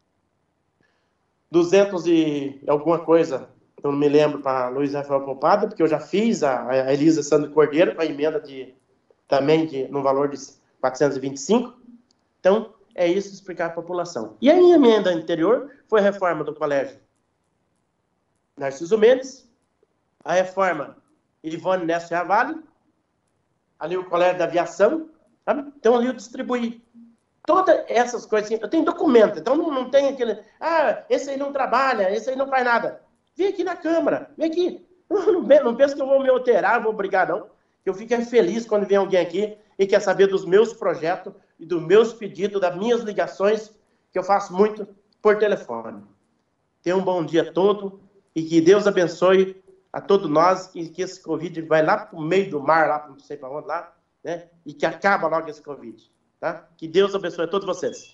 duzentos e alguma coisa, eu não me lembro, para Luiz Rafael Poupada, porque eu já fiz a, a Elisa Sandro Cordeiro com a emenda de, também de, no valor de quatrocentos e vinte e cinco. Então, é isso explicar a população. E a minha emenda anterior foi a reforma do colégio Narciso Mendes, a reforma Ivone Neste Ravalho, ali o colégio da aviação, sabe? Então ali eu distribuí todas essas coisas. Eu tenho documento, então não, não tem aquele, ah, esse aí não trabalha, esse aí não faz nada. Vem aqui na Câmara, vem aqui. Não, não penso que eu vou me alterar, vou brigar, não. Eu fico feliz quando vem alguém aqui e quer saber dos meus projetos e dos meus pedidos, das minhas ligações, que eu faço muito por telefone. Tenha um bom dia todo e que Deus abençoe a todos nós, e que esse Covid vai lá para o meio do mar, lá para não sei para onde, lá, né? E que acaba logo esse Covid. Tá? Que Deus abençoe a todos vocês.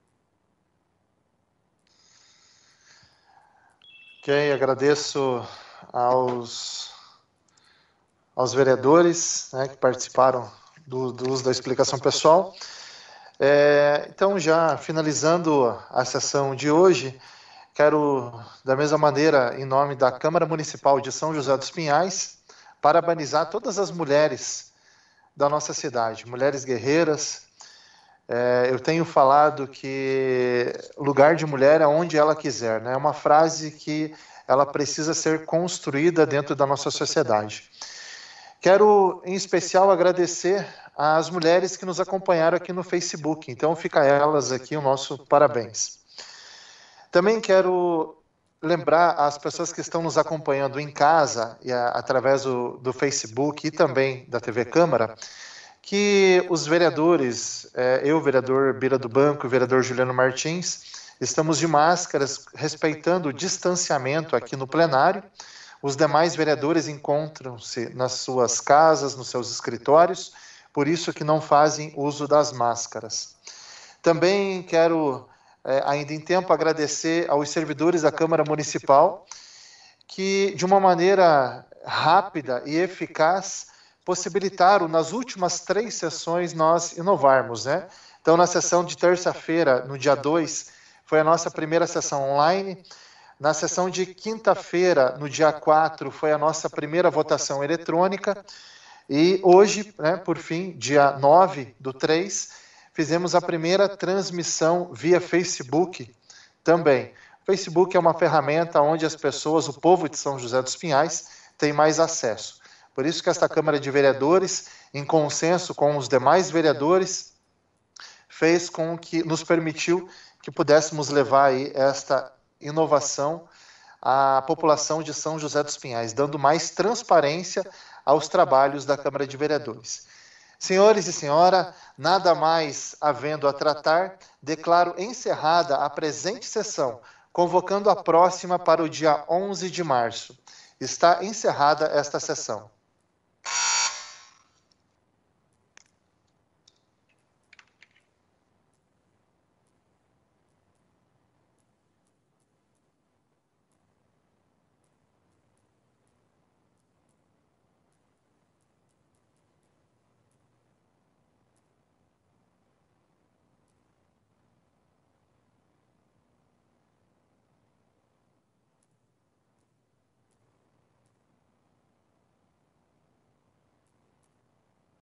Ok, agradeço aos, aos vereadores, né, que participaram do, do uso da explicação pessoal. É, então, já finalizando a sessão de hoje, quero, da mesma maneira, em nome da Câmara Municipal de São José dos Pinhais, parabenizar todas as mulheres da nossa cidade, mulheres guerreiras. É, eu tenho falado que lugar de mulher é onde ela quiser, né? É uma frase que ela precisa ser construída dentro da nossa sociedade. Quero, em especial, agradecer às mulheres que nos acompanharam aqui no Facebook, então fica a elas aqui o nosso parabéns. Também quero lembrar às pessoas que estão nos acompanhando em casa, e a, através do, do Facebook e também da T V Câmara, que os vereadores, é, eu, vereador Bira do Banco e o vereador Juliano Martins, estamos de máscaras, respeitando o distanciamento aqui no plenário. Os demais vereadores encontram-se nas suas casas, nos seus escritórios, por isso que não fazem uso das máscaras. Também quero, é, ainda em tempo, agradecer aos servidores da Câmara Municipal, que, de uma maneira rápida e eficaz, possibilitaram, nas últimas três sessões, nós inovarmos, né? Então, na sessão de terça-feira, no dia dois, foi a nossa primeira sessão online. Na sessão de quinta-feira, no dia quatro, foi a nossa primeira votação eletrônica. E hoje, né, por fim, dia nove do três, fizemos a primeira transmissão via Facebook também. O Facebook é uma ferramenta onde as pessoas, o povo de São José dos Pinhais, tem mais acesso. Por isso que esta Câmara de Vereadores, em consenso com os demais vereadores, fez com que, nos permitiu que pudéssemos levar aí esta inovação à população de São José dos Pinhais, dando mais transparência aos trabalhos da Câmara de Vereadores. Senhores e senhora, nada mais havendo a tratar, declaro encerrada a presente sessão, convocando a próxima para o dia onze de março. Está encerrada esta sessão.